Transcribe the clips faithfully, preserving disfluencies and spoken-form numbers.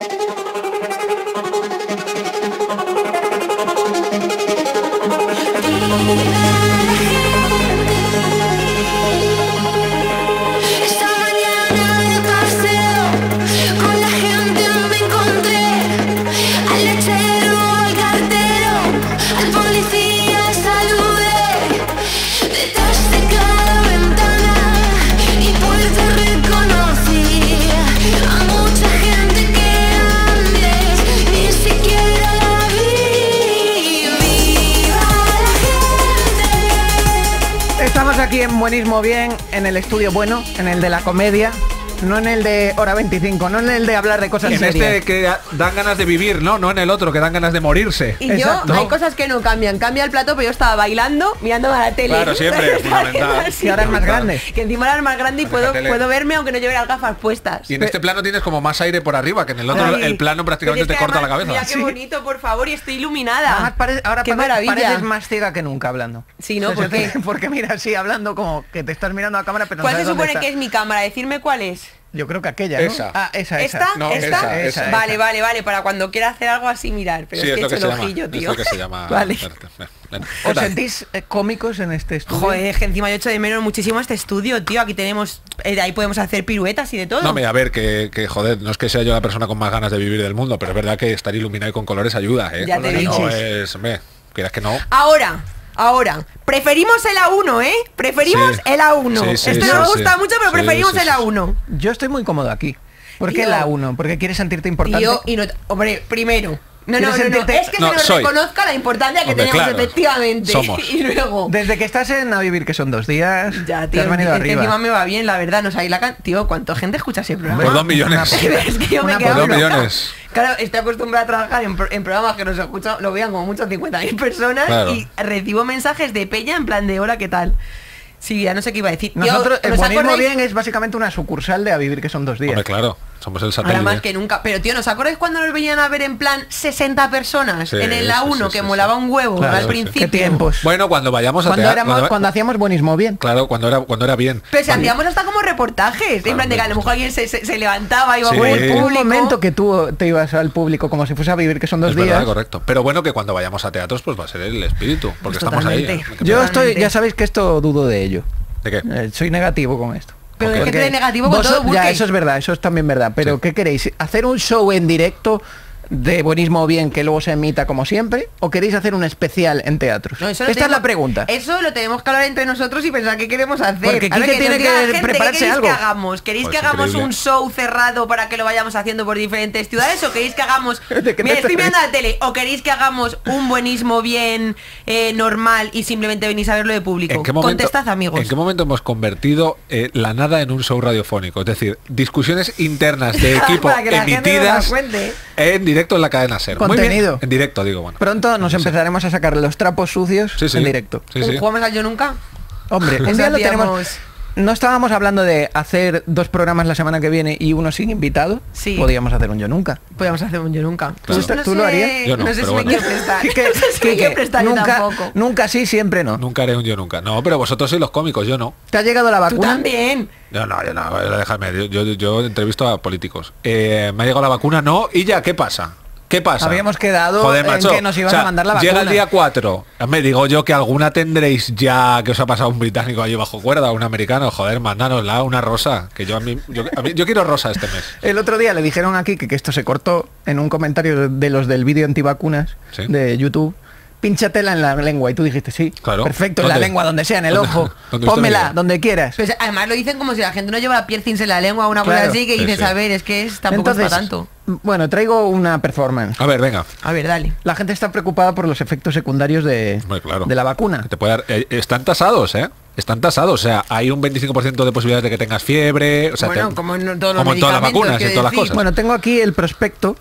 Esta mañana de paseo con la gente me encontré, al lechero, al cartero, al policía saludé. Detrás de cada ventana y puerta reconocí a mucha gente que antes ni siquiera la vi. Viva la gente. Estamos aquí en Buenismo Bien, en el estudio bueno, en el de la comedia, no en el de Hora veinticinco, no en el de hablar de cosas En serias. este que dan ganas de vivir, ¿no? No en el otro, que dan ganas de morirse. Y Exacto. yo, hay cosas que no cambian. Cambia el plato, pero yo estaba bailando, mirando a la tele. Claro, siempre, Estaba fundamental. haciendo así. Y ahora es más grande. Que encima ahora es más grande y Pues puedo, la tele. puedo verme aunque no lleve las gafas puestas. Y en este plano tienes como más aire por arriba, que en el otro Ay. el plano prácticamente Pero es te que corta la además, cabeza. Mira qué bonito, por favor, y estoy iluminada. Además, pare- ahora qué pare- maravilla. pareces más ciega que nunca hablando. Sí, ¿no? O sea, ¿Por qué? Porque mira, sí, hablando como que te estás mirando a cámara, pero no ¿Cuál se sabes dónde supone está. que es mi cámara? Decirme cuál es. Yo creo que aquella, ¿no? Esa. Ah, esa, esa. ¿Esta? No, ¿Esta? esa, esa, Vale, esa. vale, vale, para cuando quiera hacer algo así mirar. Pero Sí, es que he es lo que hecho se el llama. ojillo, Es tío. lo que se llama. Vale. ¿Qué ¿Os tal? sentís eh, cómicos en este estudio? Joder, es que encima yo echo de menos muchísimo este estudio, tío. Aquí tenemos, eh, ahí podemos hacer piruetas y de todo. No, mira, a ver, que, que joder, no es que sea yo la persona con más ganas de vivir del mundo, pero es verdad que estar iluminado y con colores ayuda, ¿eh? Ya te no digo. es, hombre, quieras que no. Ahora, ahora, preferimos el A uno, ¿eh? Preferimos Sí. el A uno. Sí, sí, Esto sí, no me sí. gusta mucho, pero Sí, preferimos sí, el sí. A uno. Yo estoy muy cómodo aquí. ¿Por qué Tío. la uno? ¿Porque quieres sentirte importante? Tío, y no, hombre, primero. No, no, no, ¿Quieres no, sentirte- es que No, se nos soy. reconozca la importancia que Hombre, tenemos, claro. efectivamente. Somos. Y luego. Desde que estás en A Vivir, que son dos días, Ya, te tío, has venido es que arriba. encima me va bien, la verdad. No sabéis la can... Tío, ¿cuánta gente escucha ese programa? Por dos millones. Es que yo me Una quedo por dos loca. millones. Claro, estoy acostumbrada a trabajar en, pro- en programas que nos escuchan, lo vean como muchos cincuenta mil personas Claro. y recibo mensajes de peña en plan de hola, ¿qué tal? Sí, ya no sé qué iba a decir. Tío, Nosotros, el ¿os Buenismo acordáis? Bien es básicamente una sucursal de A Vivir, que son dos días. Hombre, claro, somos el Ahora satélite. más que nunca. Pero tío, ¿nos acordáis cuando nos venían a ver en plan sesenta personas Sí, en el A uno sí, sí, que sí, molaba sí. un huevo Claro, al sí. principio? ¿Qué tiempos? Bueno, cuando vayamos a Cuando, teatro, éramos, cuando- cuando hacíamos Buenismo Bien. Claro, cuando era, cuando era bien. Pero si Cuando- hacíamos hasta como reportajes, en plan de que a lo mejor alguien se, se- se levantaba, iba Sí. por el Hubo Hubo público. un momento que tú te ibas al público como si fuese A Vivir, que son dos Es días. verdad, correcto. Pero bueno, que cuando vayamos a teatros, pues va a ser el espíritu, porque Pues estamos ahí. totalmente. ¿eh? Yo estoy, Totalmente. ya sabéis que esto dudo de ello. ¿De qué? Eh, soy negativo con esto. Pero es que Porque tú eres negativo con vos- todo, Burke. Ya, eso es verdad, eso es también verdad. Pero Sí. ¿qué queréis? ¿Hacer un show en directo de Buenismo Bien que luego se emita como siempre? ¿O queréis hacer un especial en teatros? No, eso lo Esta tenemos- es la pregunta. Eso lo tenemos que hablar entre nosotros y pensar qué queremos hacer. Porque A ver, Quique que tiene nos diga que la gente, prepararse ¿qué queréis algo? que hagamos? ¿Queréis Pues que hagamos increíble. un show cerrado para que lo vayamos haciendo por diferentes ciudades? ¿O queréis que hagamos... ¿De qué te Mira, estoy ríes? mirando la tele. ¿O queréis que hagamos un buenismo bien eh, normal y simplemente venís a verlo de público? ¿En qué momento, Contestad, amigos. ¿En qué momento hemos convertido eh, la nada en un show radiofónico? Es decir, discusiones internas de equipo Para que la gente nos emitidas la cuente. en directo en la cadena SER. Muy bien. Contenido. En directo, digo, bueno. Pronto nos empezaremos a sacar los trapos sucios Sí, sí. en directo. Sí, sí. ¿Jugamos al Yo Nunca? Hombre, un Eso día lo hacíamos- tenemos. No estábamos hablando de hacer dos programas la semana que viene y uno sin invitado. Sí. Podríamos hacer un Yo Nunca. Podríamos hacer un Yo Nunca. Claro. ¿Tú- No tú lo sé- harías? Yo no, sé pero si bueno. me quiero prestar. Quique, No sé si me Quique, quiero prestar yo nunca, tampoco. nunca sí, siempre no. Nunca haré un yo nunca. No, pero vosotros sois los cómicos, yo no. ¿Te ha llegado la Tú vacuna? también. Yo no, yo no, déjame. Yo, yo, yo entrevisto a políticos. Eh, me ha llegado la vacuna, no, y ya, ¿qué pasa? ¿Qué pasa? Habíamos quedado Joder, en macho. que nos ibas a mandar la Llega vacuna. el día cuatro. Me digo yo que alguna tendréis ya que os ha pasado un británico allí bajo cuerda, un americano. Joder, mandárnosla, una rosa. Que yo a mí, yo, a mí- yo quiero rosa este mes. El otro día le dijeron aquí que, que esto se cortó en un comentario de los del vídeo antivacunas Sí. de YouTube. Pínchatela en la lengua y tú dijiste sí. Claro. Perfecto, en la ¿Dónde? lengua, donde sea, en el ¿Dónde? ojo. ¿Dónde usted Pónmela, me donde quieras. Pues además lo dicen como si la gente no lleva piercings en la lengua o una Claro. cosa así, que Sí, dices, sí. a ver, es que es, tampoco es para tanto. bueno, traigo una performance. A ver, venga. A ver, dale. La gente está preocupada por los efectos secundarios de, Hombre, claro. de la vacuna. Te puede dar- eh, están tasados, ¿eh? Están tasados. O sea, hay un veinticinco por ciento de posibilidades de que tengas fiebre. O sea, Bueno, te- como en todos los como en todas las medicamentos, vacunas y en quiero todas las decir. cosas. Bueno, tengo aquí el prospecto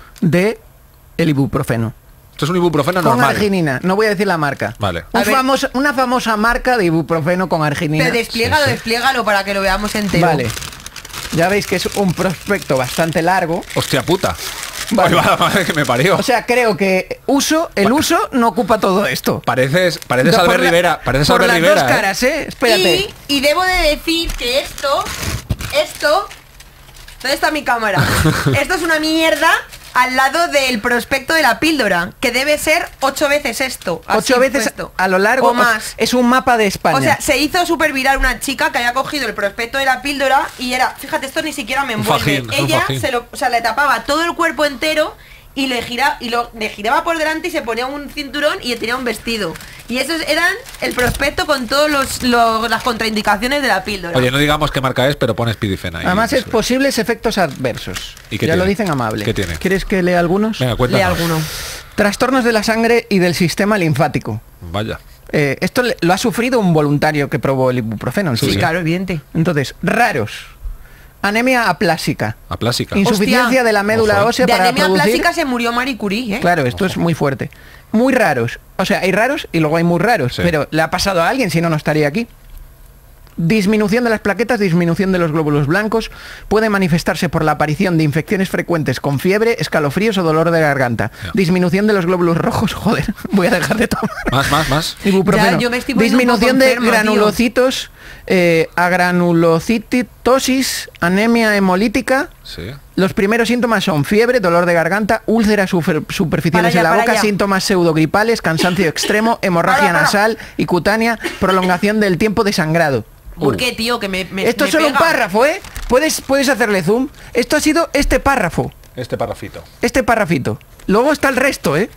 de el ibuprofeno. Esto es un ibuprofeno Con normal. arginina, no voy a decir la marca. Vale. Un A ver. famoso- una famosa marca de ibuprofeno con arginina. Pero despliégalo, Sí, sí. despliégalo para que lo veamos entero. Vale. Ya veis que es un prospecto bastante largo. Hostia puta. Vale. Ay, va la madre que me parió. O sea, creo que uso, el uso no ocupa todo esto. pareces pareces Por Albert la- Rivera. Pareces por Albert las Rivera. dos ¿eh? caras, ¿eh? Espérate. Y, y debo de decir que esto, esto, ¿Dónde está mi cámara? Esto es una mierda al lado del prospecto de la píldora, que debe ser ocho veces esto. así Ocho veces puesto. a lo largo. O más. Es un mapa de España. O sea, se hizo súper viral una chica que había cogido el prospecto de la píldora y era, fíjate, esto ni siquiera me Un envuelve. fajín, un Ella fajín. se lo, o sea, le tapaba todo el cuerpo entero y le gira, y lo, le giraba por delante y se ponía un cinturón y le tenía un vestido. Y esos eran el prospecto con todos los, los- las contraindicaciones de la píldora. Oye, no digamos qué marca es, pero pones Pidifena ahí. Además es Eso. posibles efectos adversos. ¿Y qué ya tiene? lo dicen amable. ¿Qué tiene? ¿Quieres que lea algunos? Venga, Lee cuéntanos. alguno. Trastornos de la sangre y del sistema linfático. Vaya. Eh, esto le- lo ha sufrido un voluntario que probó el ibuprofeno. el Sí, Sí, suyo. claro, evidente. Entonces, raros. Anemia aplásica. Aplásica. Insuficiencia Hostia. de la médula Ojo, eh. ósea De para anemia producir... plástica se murió Marie Curie, ¿eh? Claro, esto es muy fuerte. Muy raros. O sea, hay raros y luego hay muy raros. Sí. Pero le ha pasado a alguien, si no, no estaría aquí. Disminución de las plaquetas, disminución de los glóbulos blancos. Puede manifestarse por la aparición de infecciones frecuentes con fiebre, escalofríos o dolor de garganta. Ya. Disminución de los glóbulos rojos. Joder, voy a dejar de tomar. Más, más, más. Ibuprofeno. Ya, yo me estoy poniendo un Disminución poco de enferma, granulocitos, eh, agranulocitosis, anemia hemolítica. Sí. Los primeros síntomas son fiebre, dolor de garganta, úlceras super- superficiales Para allá, en la para boca, allá. síntomas pseudogripales, cansancio extremo, hemorragia Para, para. nasal y cutánea, prolongación del tiempo de sangrado. ¿Por qué, tío? Que me, me Esto me es solo un pega. párrafo, ¿eh? Puedes, puedes hacerle zoom. Esto ha sido este párrafo, Este parrafito. este párrafito. Luego está el resto, ¿eh?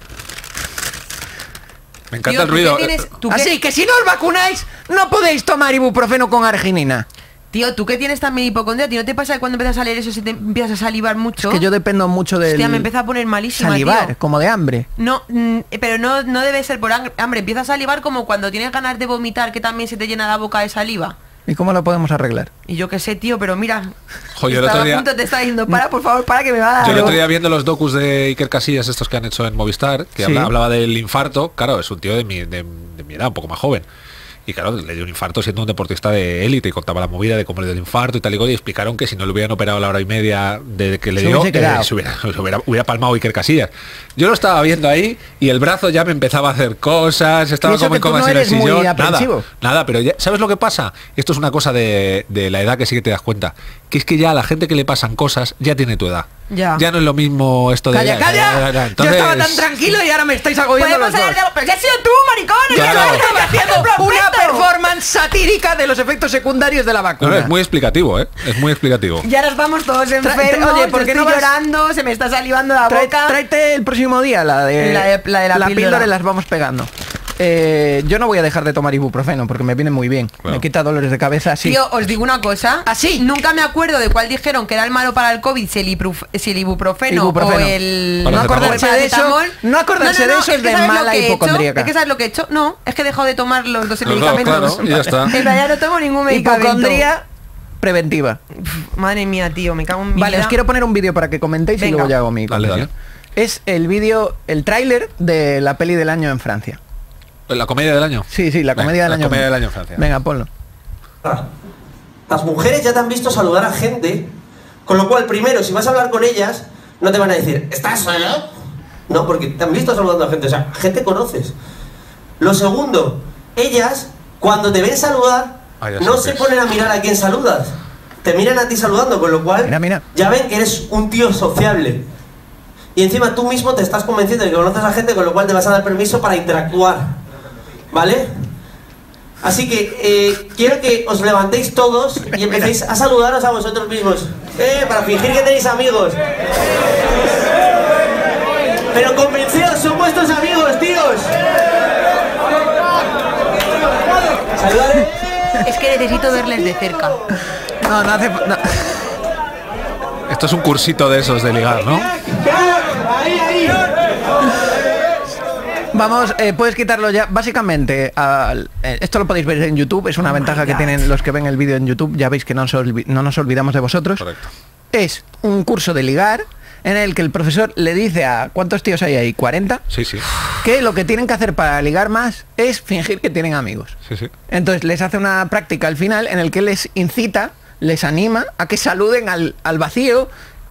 Me encanta Tío, el ¿tú ruido. qué tienes- tú qué- Así que si no os vacunáis, no podéis tomar ibuprofeno con arginina. Tío, tú que tienes también hipocondria, ¿tío no te pasa que cuando empiezas a leer eso se te empiezas a salivar mucho? Que yo dependo mucho del Hostia, me empieza a poner malísima, salivar, tío. como de hambre. No, mm, pero no, no debe ser por ang- hambre. Empiezas a salivar como cuando tienes ganas de vomitar, que también se te llena la boca de saliva. ¿Y cómo lo podemos arreglar? Y yo qué sé, tío, pero mira. Jo, yo el estaba otro día- a punto, te estaba diciendo, para, por favor, para que me va a dar. Yo el algo. otro día viendo los docus de Iker Casillas, estos que han hecho en Movistar, que Sí. habla- hablaba del infarto, claro, es un tío de mi, de, de mi edad, un poco más joven. Y claro, le dio un infarto siendo un deportista de élite y contaba la movida de cómo le dio el infarto y tal y cual, y explicaron que si no le hubieran operado a la hora y media de que le Se dio, hubiese quedado. eh, se hubiera, se hubiera, hubiera palmado Iker Casillas. Yo lo estaba viendo ahí y el brazo ya me empezaba a hacer cosas, estaba Y eso como que en tú comas no en el eres muy sillón. Nada, aprensivo. nada, pero ya, ¿sabes lo que pasa? Esto es una cosa de, de la edad que sí que te das cuenta. Que es que ya a la gente que le pasan cosas ya tiene tu edad. Ya. Ya no es lo mismo esto de... ¡Calla, calla! Entonces- Yo estaba tan tranquilo y ahora me estáis agobiando los Podemos dos. hablar de... Pero si has sido tú, maricón. es que Claro. no Estaba estás haciendo haciendo una prospecto. performance satírica de los efectos secundarios de la No, vacuna. no, es muy explicativo, ¿eh? Es muy explicativo. Ya nos vamos todos enfermos. oye, ¿por qué estoy no vas- llorando? Se me está salivando la Trae- boca. tráete el próximo día la de La de- la de la píldora. y las vamos pegando. Eh, yo no voy a dejar de tomar ibuprofeno porque me viene muy bien. Claro. Me quita dolores de cabeza así. Tío, os digo una cosa. ¿Así? Nunca me acuerdo de cuál dijeron que era el malo para el COVID, si el, ibupruf- si el ibuprofeno, Ibuprofeno. o el... No acordarse de eso- no acordarse de eso es de ¿sabes lo mala que he hecho? hipocondríaca. Es que ¿sabes lo que he hecho? No, es que he dejado de tomar los dos Los dos, medicamentos. claro, y ya está. En realidad no tomo ningún medicamento. Hipocondría preventiva. Madre mía, tío, me cago en mi Vale, vida. os quiero poner un vídeo para que comentéis y Venga. luego ya hago mi Dale, confesión. Es el vídeo, el tráiler de la peli del año en Francia. ¿La comedia del año? Sí, sí, la Venga, comedia del la año. comedia del año en Francia. Venga, ponlo. Las mujeres ya te han visto saludar a gente, con lo cual, primero, si vas a hablar con ellas, no te van a decir, ¿estás solo? No, porque te han visto saludando a gente, o sea, gente conoces. Lo segundo, ellas, cuando te ven saludar, Ah, ya no sé se qué ponen a mirar a quién saludas. Te miran a ti saludando, con lo cual Mira, mira. ya ven que eres un tío sociable. Y encima tú mismo te estás convenciendo de que conoces a gente, con lo cual te vas a dar permiso para interactuar. ¿Vale? Así que eh, quiero que os levantéis todos y empecéis a saludaros a vosotros mismos. Eh, para fingir que tenéis amigos. Pero convencidos, son vuestros amigos, tíos. Saludad. Es que necesito verles de cerca. No, no hace fa- no. Esto es un cursito de esos de ligar, ¿no? Ahí, ahí. Vamos, eh, puedes quitarlo ya. Básicamente, al- eh, esto lo podéis ver en YouTube. Es una Oh my ventaja que God. tienen los que ven el vídeo en YouTube. Ya veis que no nos, olvi- no nos olvidamos de vosotros. Correcto. Es un curso de ligar en el que el profesor le dice a... ¿Cuántos tíos hay ahí? ¿cuarenta? Sí, sí. Que lo que tienen que hacer para ligar más es fingir que tienen amigos. Sí, sí. Entonces les hace una práctica al final en el que les incita, les anima a que saluden al, al vacío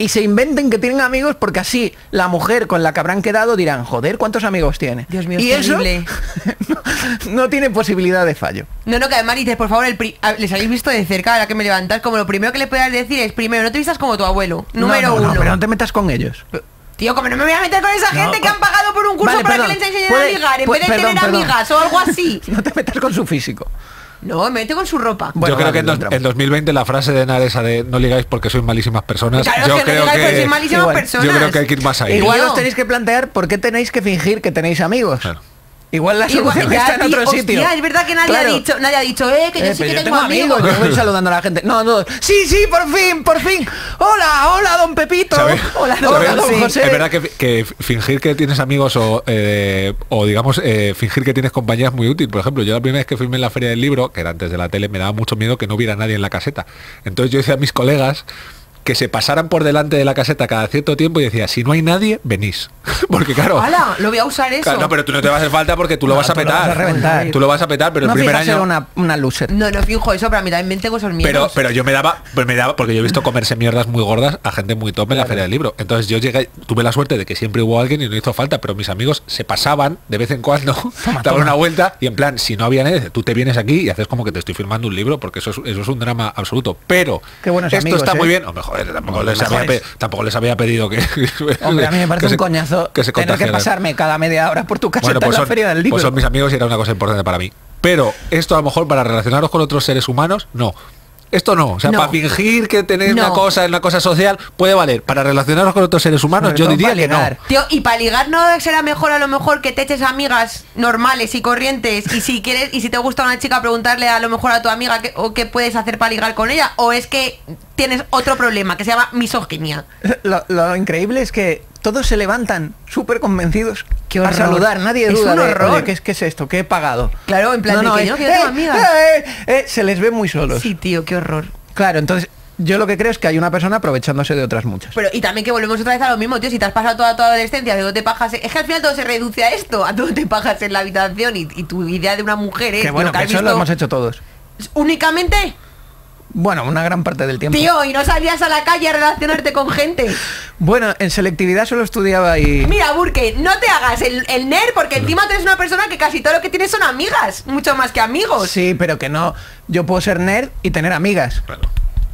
y se inventen que tienen amigos porque así la mujer con la que habrán quedado dirán, joder, ¿cuántos amigos tiene? Dios mío, y es eso terrible. no, no tiene posibilidad de fallo. No, no, que además dices, por favor, el pri- a- les habéis visto de cerca, ahora que me levantas, como lo primero que le puedas decir es, primero, no te vistas como tu abuelo, número no, no, uno. no, pero no te metas con ellos. Tío, como no me voy a meter con esa No, gente que con- han pagado por un curso Vale, para perdón. que les enseñen Puede- a ligar, en puede- vez de perdón, tener perdón. amigas o algo así. No te metas con su físico. No, me mete con su ropa. Bueno, yo creo vale, que en, lo dos- entramos. en dos mil veinte la frase de Enar esa de no ligáis porque sois malísimas personas, Claro, yo es que no creo digáis porque que sois malísimas igual, personas. yo creo que hay que ir más ahí. Igual Tío. os tenéis que plantear por qué tenéis que fingir que tenéis amigos. Claro. Igual la Igual, solución ya, está en tío, otro hostia, sitio. es verdad que nadie Claro. ha dicho, nadie ha dicho, eh, que yo Eh, sí pero que yo tengo amigos. yo voy saludando a la gente. No, no. Sí, sí, por fin, por fin. Hola, hola, don Pepito. ¿Sabes? Hola, ¿Sabes? don Sí. José. Es verdad que, que fingir que tienes amigos o, eh, o digamos, eh, fingir que tienes compañía es muy útil. Por ejemplo, yo la primera vez que filmé en la Feria del Libro, que era antes de la tele, me daba mucho miedo que no hubiera nadie en la caseta. Entonces yo decía a mis colegas que se pasaran por delante de la caseta cada cierto tiempo y decía, si no hay nadie, venís. Porque claro... ¡Hala! Lo voy a usar eso. Claro, no, pero tú no te va a hacer falta porque tú lo No, vas a tú lo petar. vas a reventar. Tú lo vas a petar, pero no el primer fijas ser año... una, una loser. No, no finjo eso, pero a mí también tengo esos miedos. Pero, pero yo me daba, pues me daba, porque yo he visto comerse mierdas muy gordas a gente muy top en la Feria del Libro. Entonces yo llegué, tuve la suerte de que siempre hubo alguien y no hizo falta, pero mis amigos se pasaban de vez en cuando, daban toma. una vuelta y en plan, si no había nadie, tú te vienes aquí y haces como que te estoy filmando un libro, porque eso es, eso es un drama absoluto. Pero Qué buenos esto amigos, está ¿eh? muy bien. Hombre, joder, tampoco, Los les había, mejores. pe- tampoco les había pedido que... Hombre, a mí me parece que un se- coñazo que se tener que contagiaran. pasarme cada media hora por tu caseta Bueno, pues en la son, Feria del Libro. pues son mis amigos y era una cosa importante para mí. Pero esto a lo mejor para relacionaros con otros seres humanos, no. Esto no, o sea, No. para fingir que tenéis una No. cosa, una cosa social, puede valer. Para relacionaros con otros seres humanos, Sobre yo todo diría para que no. ligar. Tío, y para ligar no será mejor a lo mejor que te eches amigas normales y corrientes y si quieres y si te gusta una chica preguntarle a lo mejor a tu amiga qué, o qué puedes hacer para ligar con ella o es que tienes otro problema que se llama misoginia. Lo, lo increíble es que todos se levantan súper convencidos Qué a horror. saludar. Nadie Es duda un de, horror. oye, ¿qué es, ¿qué es esto? ¿Qué he pagado? Claro, en plan de que es, no, que yo tengo eh, amigas. eh, eh, eh, se les ve muy solos. Sí, tío, qué horror. Claro, entonces yo lo que creo es que hay una persona aprovechándose de otras muchas. Pero y también que volvemos otra vez a lo mismo, tío, si te has pasado toda tu adolescencia, de te pajas, es que al final todo se reduce a esto, a todo te pajas en la habitación y, y tu idea de una mujer es Que bueno, lo que que has eso lo visto hemos hecho todos. únicamente. Bueno, una gran parte del tiempo. Tío, y no salías a la calle a relacionarte con gente. Bueno, en selectividad solo estudiaba y... Mira, Burke, no te hagas el, el nerd porque encima tú eres una persona que casi todo lo que tienes son amigas, mucho más que amigos. Sí, pero que no... Yo puedo ser nerd y tener amigas. Claro.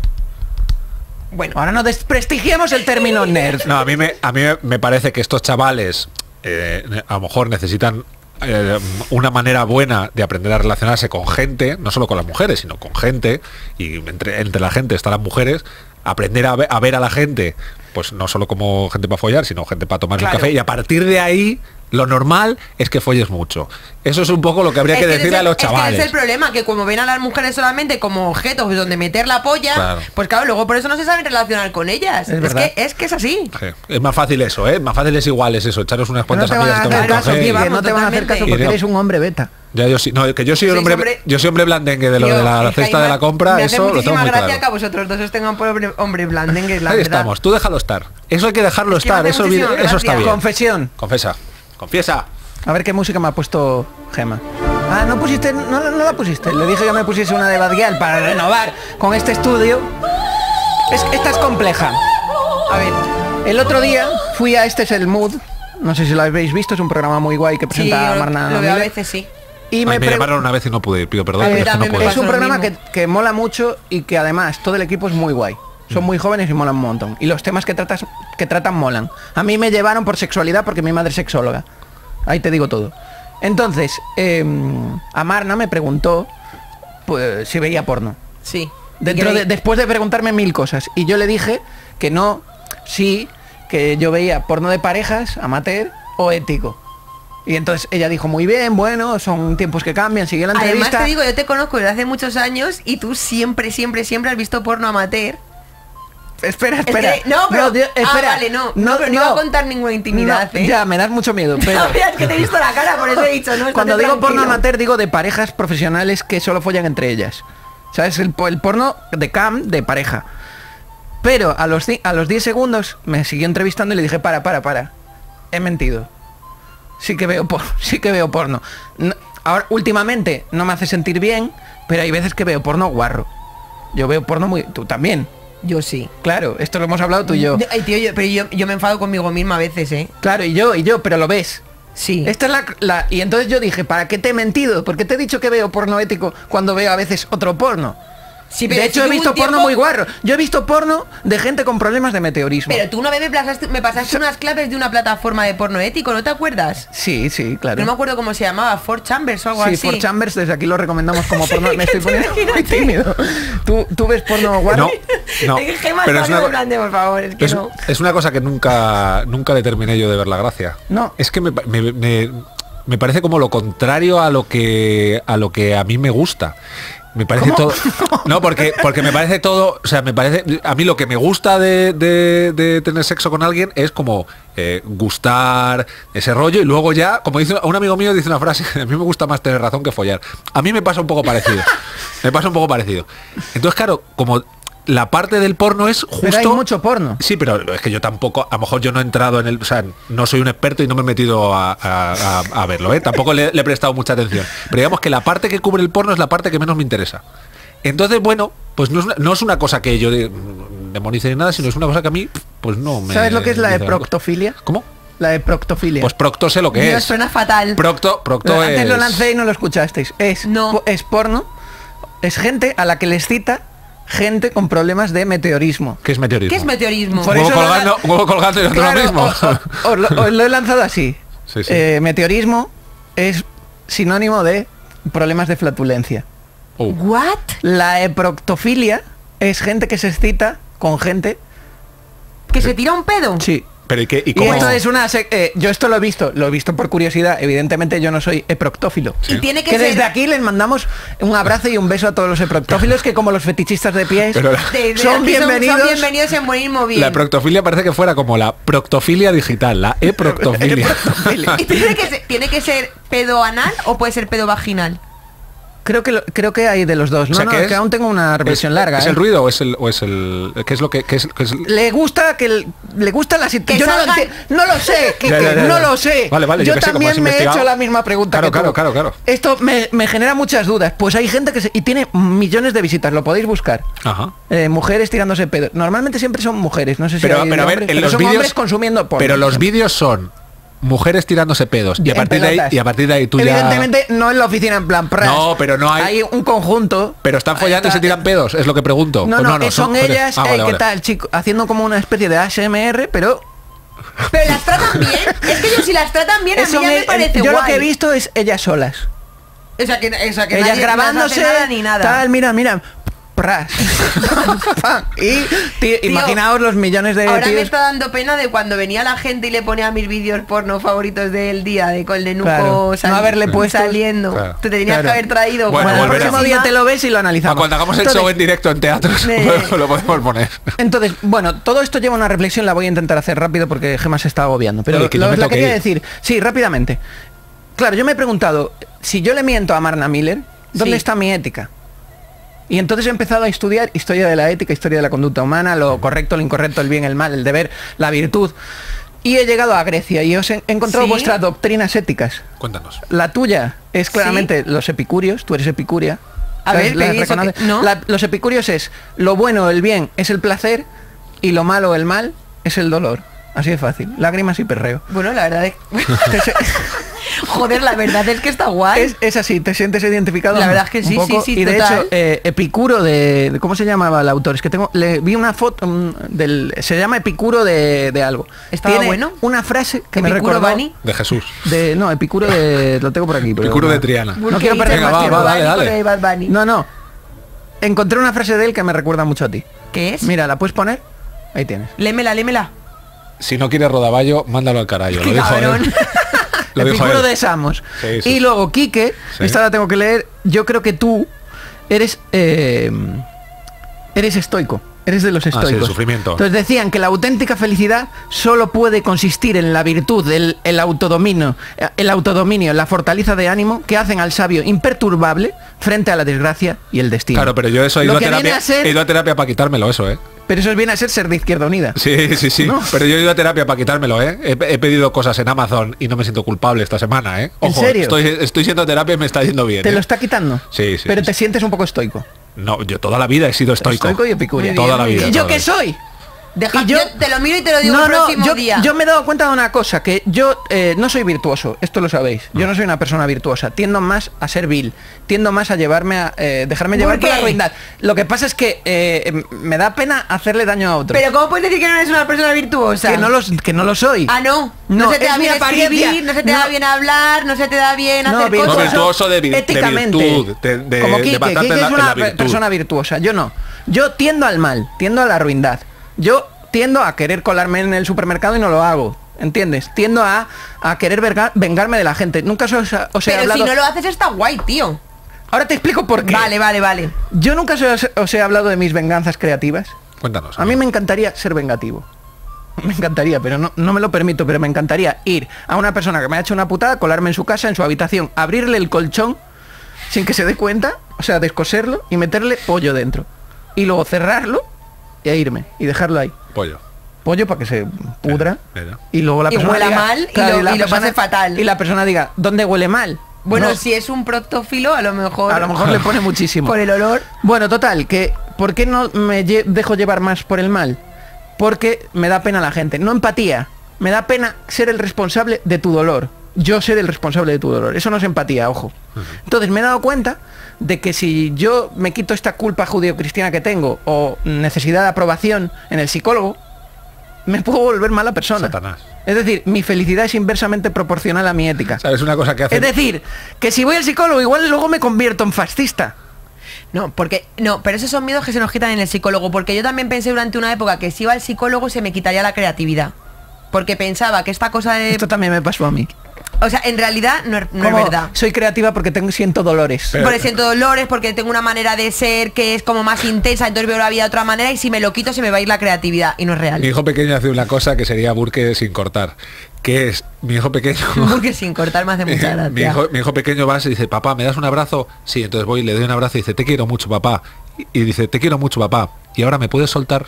Bueno, Ahora no desprestigiemos el término nerd. No, a mí me, a mí me parece que estos chavales eh, a lo mejor necesitan eh, una manera buena de aprender a relacionarse con gente, no solo con las mujeres, sino con gente, y entre, entre la gente están las mujeres, aprender a ver, a ver a la gente, pues no solo como gente para follar, sino gente para tomar Claro. un café, y a partir de ahí lo normal es que folles mucho. Eso es un poco lo que habría es que ese decirle es a el- los es que chavales. ese es el problema, que como ven a las mujeres solamente como objetos donde meter la polla, Claro. pues claro, luego por eso no se saben relacionar con ellas. Es Es, verdad. que, es que es así. Sí, es más fácil eso, ¿eh? Más fácil es igual, es eso, echaros unas Que no cuantas te van amigas a y tomar hacer un caso, café. Kike, y- vamos, no te van a hacer caso totalmente. porque Y no- eres un hombre beta. Ya yo sí, no, que yo soy Sois hombre, hombre- yo soy hombre blandengue de lo Tío, de la es que cesta hay de la más- compra, me hace eso lo tengo muchísima muy gracia claro. que a vosotros dos os tengan por hombre, hombre blandengue, la Ahí verdad. estamos, tú déjalo estar. Eso hay que dejarlo Es que me estar, hace eso, muchísima bien- eso está gracia. bien. Confesión. Confiesa, confiesa. A ver qué música me ha puesto Gema. Ah, no pusiste, no, no la pusiste. Le dije que me pusiese una de Bad Gyal para renovar con este estudio. Es, esta es compleja. A ver, el otro día fui a Este es el Mood. No sé si lo habéis visto, es un programa muy guay que Sí, presenta yo Marna lo veo a Miller. veces sí. Y A me, mí me pre- llamaron una vez y no pude ir, pido perdón, A mí pero es que no también me puedo. es un pasa lo programa que, mismo. que mola mucho y que además todo el equipo es muy guay. Son muy jóvenes y molan un montón. Y los temas que, tratas, que tratan molan. A mí me llevaron por sexualidad porque mi madre es sexóloga. Ahí te digo todo. Entonces, eh, a Marna me preguntó pues, si veía porno. Sí. Dentro Y que- de, después de preguntarme mil cosas. Y yo le dije que no, sí, que yo veía porno de parejas, amateur o ético. Y entonces ella dijo, muy bien, bueno, son tiempos que cambian, sigue la Además entrevista. te digo, yo te conozco desde hace muchos años y tú siempre, siempre, siempre has visto porno amateur. Espera, Es espera. que- no, pero- Dios, ah, espera. vale, no, no, pero no iba a contar ninguna intimidad, No, ¿eh? Ya, me das mucho miedo, pero... No, mira, es que te he visto la cara, por eso he dicho, no, Cuando estate digo porno tranquilo. amateur digo de parejas profesionales que solo follan entre ellas. ¿Sabes? El, po- el porno de cam de pareja. Pero a los, ci- a los diez segundos me siguió entrevistando y le dije, para, para, para. He mentido. Sí que veo porno, sí que veo porno. No- ahora, últimamente no me hace sentir bien, pero hay veces que veo porno guarro. Yo veo porno muy... Tú también. Yo sí. Claro, esto lo hemos hablado tú y yo. Ay, tío, yo- pero yo, yo me enfado conmigo misma a veces, ¿eh? Claro, y yo, y yo, pero lo ves. Sí. Esta es la, la- Y entonces yo dije, ¿para qué te he mentido? Porque te he dicho que veo porno ético cuando veo a veces otro porno. Sí, pero De hecho, sí he hubo visto un porno tiempo- muy guarro. Yo he visto porno de gente con problemas de meteorismo. Pero tú una vez me pasaste, me pasaste unas claves de una plataforma de porno ético, ¿no te acuerdas? Sí, sí, claro. No me acuerdo cómo se llamaba, Four Chambers o algo Sí, así. For Chambers, desde aquí lo recomendamos como porno. Me estoy Que poniendo muy imagínate. tímido. ¿Tú, ¿Tú ves porno guarro? No, no. Es que Gemma Pero está es una, en plan de, por favor, es que es, no. es una cosa que nunca nunca le terminé yo de ver la gracia. No. Es que me, pa- me- me- me parece como lo contrario a lo que a lo que a mí me gusta. Me parece ¿Cómo? todo. No, porque, porque me parece todo. O sea, me parece. A mí lo que me gusta de, de- de tener sexo con alguien es como eh, gustar, ese rollo, y luego ya, como dice un amigo mío, dice una frase: a mí me gusta más tener razón que follar. A mí me pasa un poco parecido. Me pasa un poco parecido. Entonces, claro, como la parte del porno es justo. Pero hay mucho porno. Sí, pero es que yo tampoco, a lo mejor yo no he entrado en el, o sea, no soy un experto y no me he metido a, a- a- a verlo, ¿eh? Tampoco le, le he prestado mucha atención. Pero digamos que la parte que cubre el porno es la parte que menos me interesa. Entonces, bueno, pues no es una, no es una cosa que yo de- demonice ni nada, sino es una cosa que a mí, pues no me... ¿Sabes lo que es la dice gran cosa. eproctofilia? ¿Cómo? La eproctofilia. Pues procto sé lo que Mío, es. suena fatal. Procto, procto Antes es... lo lancé y no lo escuchasteis. Es, No. po- es porno. Es gente a la que les cita gente con problemas de meteorismo. ¿Qué es meteorismo? ¿Qué es meteorismo? Por Un huevo eso lo colgando, la- un huevo colgando y otro Claro, lo mismo. o- o- os, lo, os lo he lanzado así. Sí, sí. Eh, meteorismo es sinónimo de problemas de flatulencia. Oh. ¿What? La eproctofilia es gente que se excita con gente. ¿Que se tira un pedo? Sí. Pero ¿y qué? ¿Y Y cómo? esto es una... sec- eh, yo esto lo he visto, lo he visto por curiosidad. Evidentemente yo no soy eproctófilo. Y tiene que, Que ser... desde aquí les mandamos un abrazo y un beso a todos los eproctófilos que como los fetichistas de pies Pero la- de- de- son aquí bienvenidos. Son bienvenidos en morirmo bien. La proctofilia parece que fuera como la proctofilia digital, la e-proctofilia. ¿Y tiene que, ser, tiene que ser pedo anal o puede ser pedo vaginal? Creo que lo- creo que hay de los dos. No, O sea, no, ¿qué es que es? aún tengo una reflexión ¿Es, larga. ¿Es ¿eh? el ruido o es el o es el qué es lo que qué es, qué es- Le gusta que el- le gusta la Que situación. Yo no, lo salgan- enti- no lo sé, Quique, Ya, ya, ya, no ya. lo sé. Vale, vale, yo yo qué sé, como también has me he investigado. hecho la misma pregunta Claro, que claro, tú. claro, claro. Esto me, me genera muchas dudas. Pues hay gente que se, y tiene millones de visitas, lo podéis buscar. Ajá. Eh, mujeres tirándose pedo. Normalmente siempre son mujeres, no sé si Pero, hay pero a ver, hombres, en pero los son vídeos hombres consumiendo porno. Pero los vídeos son mujeres tirándose pedos y a En partir de ahí pelotas. y a partir de ahí tú ya Evidentemente no en la oficina en plan pras. No, pero no hay- Hay un conjunto. pero están follando y Ahí se está. tiran pedos, es lo que pregunto. No, Pues no, eh, son, mujeres. ellas, Ah, eh, vale, ¿qué vale. tal, chico? Haciendo como una especie de A S M R, pero Pero las tratan bien. Es que yo si las tratan bien a mí eso ya me- me parece yo guay. lo que he visto es ellas solas. O sea que, o sea, que ellas nadie las grabándose, hace nada ni nada. tal, mira, mira, pras. Pam. y tío, imaginaos los millones de Ahora me tíos. está dando pena de cuando venía la gente y le ponía mis vídeos porno favoritos del día, de con el nenuco Claro, no haberle puesto- saliendo. Claro. Te tenías Claro. que haber traído. Bueno, Bueno, el volverá. próximo día te lo ves y lo Ah, analizamos. cuando hagamos el Entonces- show en directo en teatros Eh. lo podemos poner. Entonces, bueno, todo esto lleva una reflexión, la voy a intentar hacer rápido porque Gemma se está agobiando. Pero Oye, que yo lo, me la tengo que quería ir. decir, sí, rápidamente. Claro, yo me he preguntado, si yo le miento a Marna Miller, ¿dónde Sí. está mi ética? Y entonces he empezado a estudiar historia de la ética, historia de la conducta humana, lo correcto, lo incorrecto, el bien, el mal, el deber, la virtud. Y he llegado a Grecia y os he he encontrado ¿Sí? vuestras doctrinas éticas. Cuéntanos. La tuya es claramente los epicúreos, tú eres epicuria. A ¿Sabes? ver, ¿La pero ¿y eso reconoces? qué? ¿No? La- los epicúreos es lo bueno, el bien es el placer y lo malo, el mal es el dolor. Así de fácil. Lágrimas y perreo. Bueno, la verdad es... Te se- Joder, la verdad es que está guay. es, es así, te sientes identificado. La verdad es que un sí, poco? sí, sí, Y de total. hecho, eh, Epicuro de, de- ¿cómo se llamaba el autor? Es que tengo, le vi una foto mm, del, se llama Epicuro de, de algo. ¿Estaba Tiene bueno? una frase que me Epicuro recordó Bani. De Jesús. de, no, Epicuro de, lo tengo por aquí. pero Epicuro no. de Triana. No quiero perder Venga, más va, tiempo. va, dale, dale. Bad Bunny. No, no. Encontré una frase de él que me recuerda mucho a ti. ¿Qué es? Mira, ¿la puedes poner? Ahí tienes. Lémela, lémela. Si no quieres rodaballo, mándalo al carajo. Lo Qué dijo cabrón. él. Lo dijo Epicuro él. de Samos. Sí, sí. Y luego, Quique, Sí. esta la tengo que leer. Yo creo que tú eres eh, eres estoico. Eres de los Ah, sí, el estoicos. sufrimiento. Entonces decían que la auténtica felicidad solo puede consistir en la virtud, el, el autodominio, el autodominio, la fortaleza de ánimo que hacen al sabio imperturbable frente a la desgracia y el destino. Claro, pero yo eso he Lo ido a que viene terapia. a ser- He ido a terapia para quitármelo eso, ¿eh? Pero eso viene a ser ser de Izquierda Unida. Sí, sí, sí. ¿No? Pero yo he ido a terapia para quitármelo, ¿eh? He, he pedido cosas en Amazon y no me siento culpable esta semana, ¿eh? ¿En serio? Estoy, estoy siendo a terapia y me está yendo bien. Te ¿eh? lo está quitando. Sí, sí, Pero sí, te sí. sientes un poco estoico. No, yo toda la vida he sido estoico. Estoico y epicúreo. Toda la vida. ¿Y toda yo la qué vida. soy? Deja, Y yo- yo te lo miro y te lo digo No, el no, próximo yo, día. yo me he dado cuenta de una cosa, que yo eh, no soy virtuoso, esto lo sabéis. Yo no soy una persona virtuosa, tiendo más a ser vil, tiendo más a llevarme a eh, dejarme llevar ¿Por por la qué? ruindad. Lo que pasa es que eh, me da pena hacerle daño a otros. Pero ¿cómo puedes decir que no eres una persona virtuosa? que no los que no lo soy. Ah, no. No, No, se te es da mi bien apariencia. escribir, no se te No. da bien hablar, no se te da bien No, hacer virtuoso. No, cosas. virtuoso de, vir- de Éticamente. virtud, de, de, Como de Quique, basarte Quique en la, es en una la pe- virtud. persona virtuosa, yo no. Yo tiendo al mal, tiendo a la ruindad. Yo tiendo a querer colarme en el supermercado y no lo hago. ¿Entiendes? Tiendo a, a querer verga- vengarme de la gente. Nunca os, os he Pero hablado... si no lo haces está guay, tío. Ahora te explico por qué. Vale, vale, vale. Yo nunca os, os he hablado de mis venganzas creativas. Cuéntanos. A mí me encantaría ser vengativo. Me encantaría, pero no, no me lo permito, pero me encantaría ir a una persona que me ha hecho una putada, colarme en su casa, en su habitación, abrirle el colchón sin que se dé cuenta, o sea, descoserlo y meterle pollo dentro. Y luego cerrarlo e irme y dejarlo ahí. Pollo. Pollo para que se pudra. Mira, mira. Y luego la Y persona huela diga- mal y claro, lo- la y lo persona- pase fatal. Y la persona diga, ¿dónde huele mal? Bueno, No, si es un proctófilo, a lo mejor... a lo mejor le pone muchísimo. Por el olor. Bueno, total, que ¿por qué no me lle- dejo llevar más por el mal? Porque me da pena la gente. No empatía. Me da pena ser el responsable de tu dolor. Yo ser el responsable de tu dolor. Eso no es empatía, ojo. Entonces me he dado cuenta de que si yo me quito esta culpa judío-cristiana que tengo o necesidad de aprobación en el psicólogo, me puedo volver mala persona. Satanás. Es decir, mi felicidad es inversamente proporcional a mi ética. ¿Sabes una cosa que hace? Es decir, que si voy al psicólogo igual luego me convierto en fascista. No, porque no, pero esos son miedos que se nos quitan en el psicólogo, porque yo también pensé durante una época que si iba al psicólogo se me quitaría la creatividad. Porque pensaba que esta cosa de... Esto también me pasó a mí. O sea, en realidad no, es- no es Como verdad. soy creativa porque tengo siento dolores. Pero- Porque siento dolores, porque tengo una manera de ser que es como más intensa, entonces veo la vida de otra manera y si me lo quito se me va a ir la creatividad y no es real. Mi hijo pequeño hace una cosa que sería burke sin cortar. Que es, mi hijo pequeño... Porque sin cortar me hace mucha gracia. mi, hijo, mi hijo pequeño va y dice, papá, ¿me das un abrazo? Sí, entonces voy y le doy un abrazo y dice, te quiero mucho, papá. Y, y dice, te quiero mucho, papá. Y ahora me puedes soltar.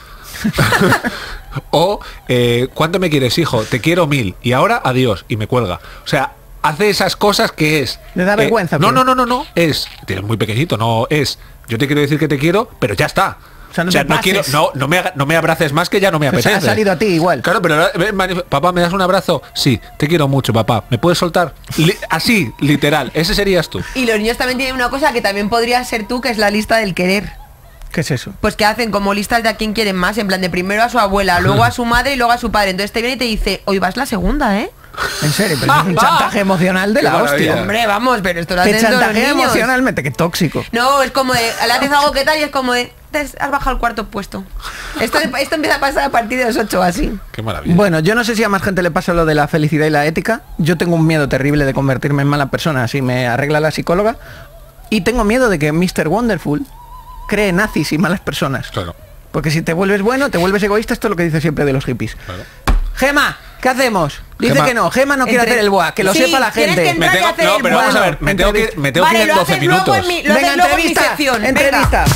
O, eh, ¿cuánto me quieres, hijo? Te quiero mil. Y ahora, adiós. Y me cuelga. O sea, hace esas cosas que es... ¿Le da eh, vergüenza, no, tío? no, no, no, no. Es, tienes muy pequeñito, no es... Yo te quiero decir que te quiero, pero ya está. O sea, no te no, quiero, pases. no, no, me, haga- no me abraces más que ya no me Pues apetece. ha salido a ti igual. Claro, pero ahora, ven, manif- papá, ¿me das un abrazo? Sí, te quiero mucho, papá. ¿Me puedes soltar? Li- así, literal. Ese serías tú. Y los niños también tienen una cosa que también podría ser tú, que es la lista del querer. ¿Qué es eso? Pues que hacen como listas de a quién quieren más, en plan de primero a su abuela, luego a su madre y luego a su padre. Entonces te viene y te dice, hoy vas la segunda, ¿eh? En serio, pero es un chantaje emocional de Qué la maravilla. hostia. Hombre, vamos, pero esto lo Te hacen todos los chantajea niños. emocionalmente, qué tóxico. No, es como de, le haces algo que tal y es como de, "Te has has bajado el cuarto puesto. Esto, esto empieza a pasar a partir de los ocho así. Qué maravilla. Bueno, yo no sé si a más gente le pasa lo de la felicidad y la ética. Yo tengo un miedo terrible de convertirme en mala persona, si me arregla la psicóloga. Y tengo miedo de que mister Wonderful cree nazis y malas personas. Claro, Porque si te vuelves bueno, te vuelves egoísta, esto es lo que dice siempre de los hippies. claro. Gema, ¿qué hacemos? Dice Gema. que no, Gema no quiere Entre- hacer el boa, que lo Sí, sepa la tienes gente. que Me entrar y tengo, hacer no, el pero vamos a ver, me tengo que, entrevista. me tengo que ir Vale, en lo doce haces luego minutos. en mi- lo Venga, haces luego en mi entrevista, sección. Venga. entrevista.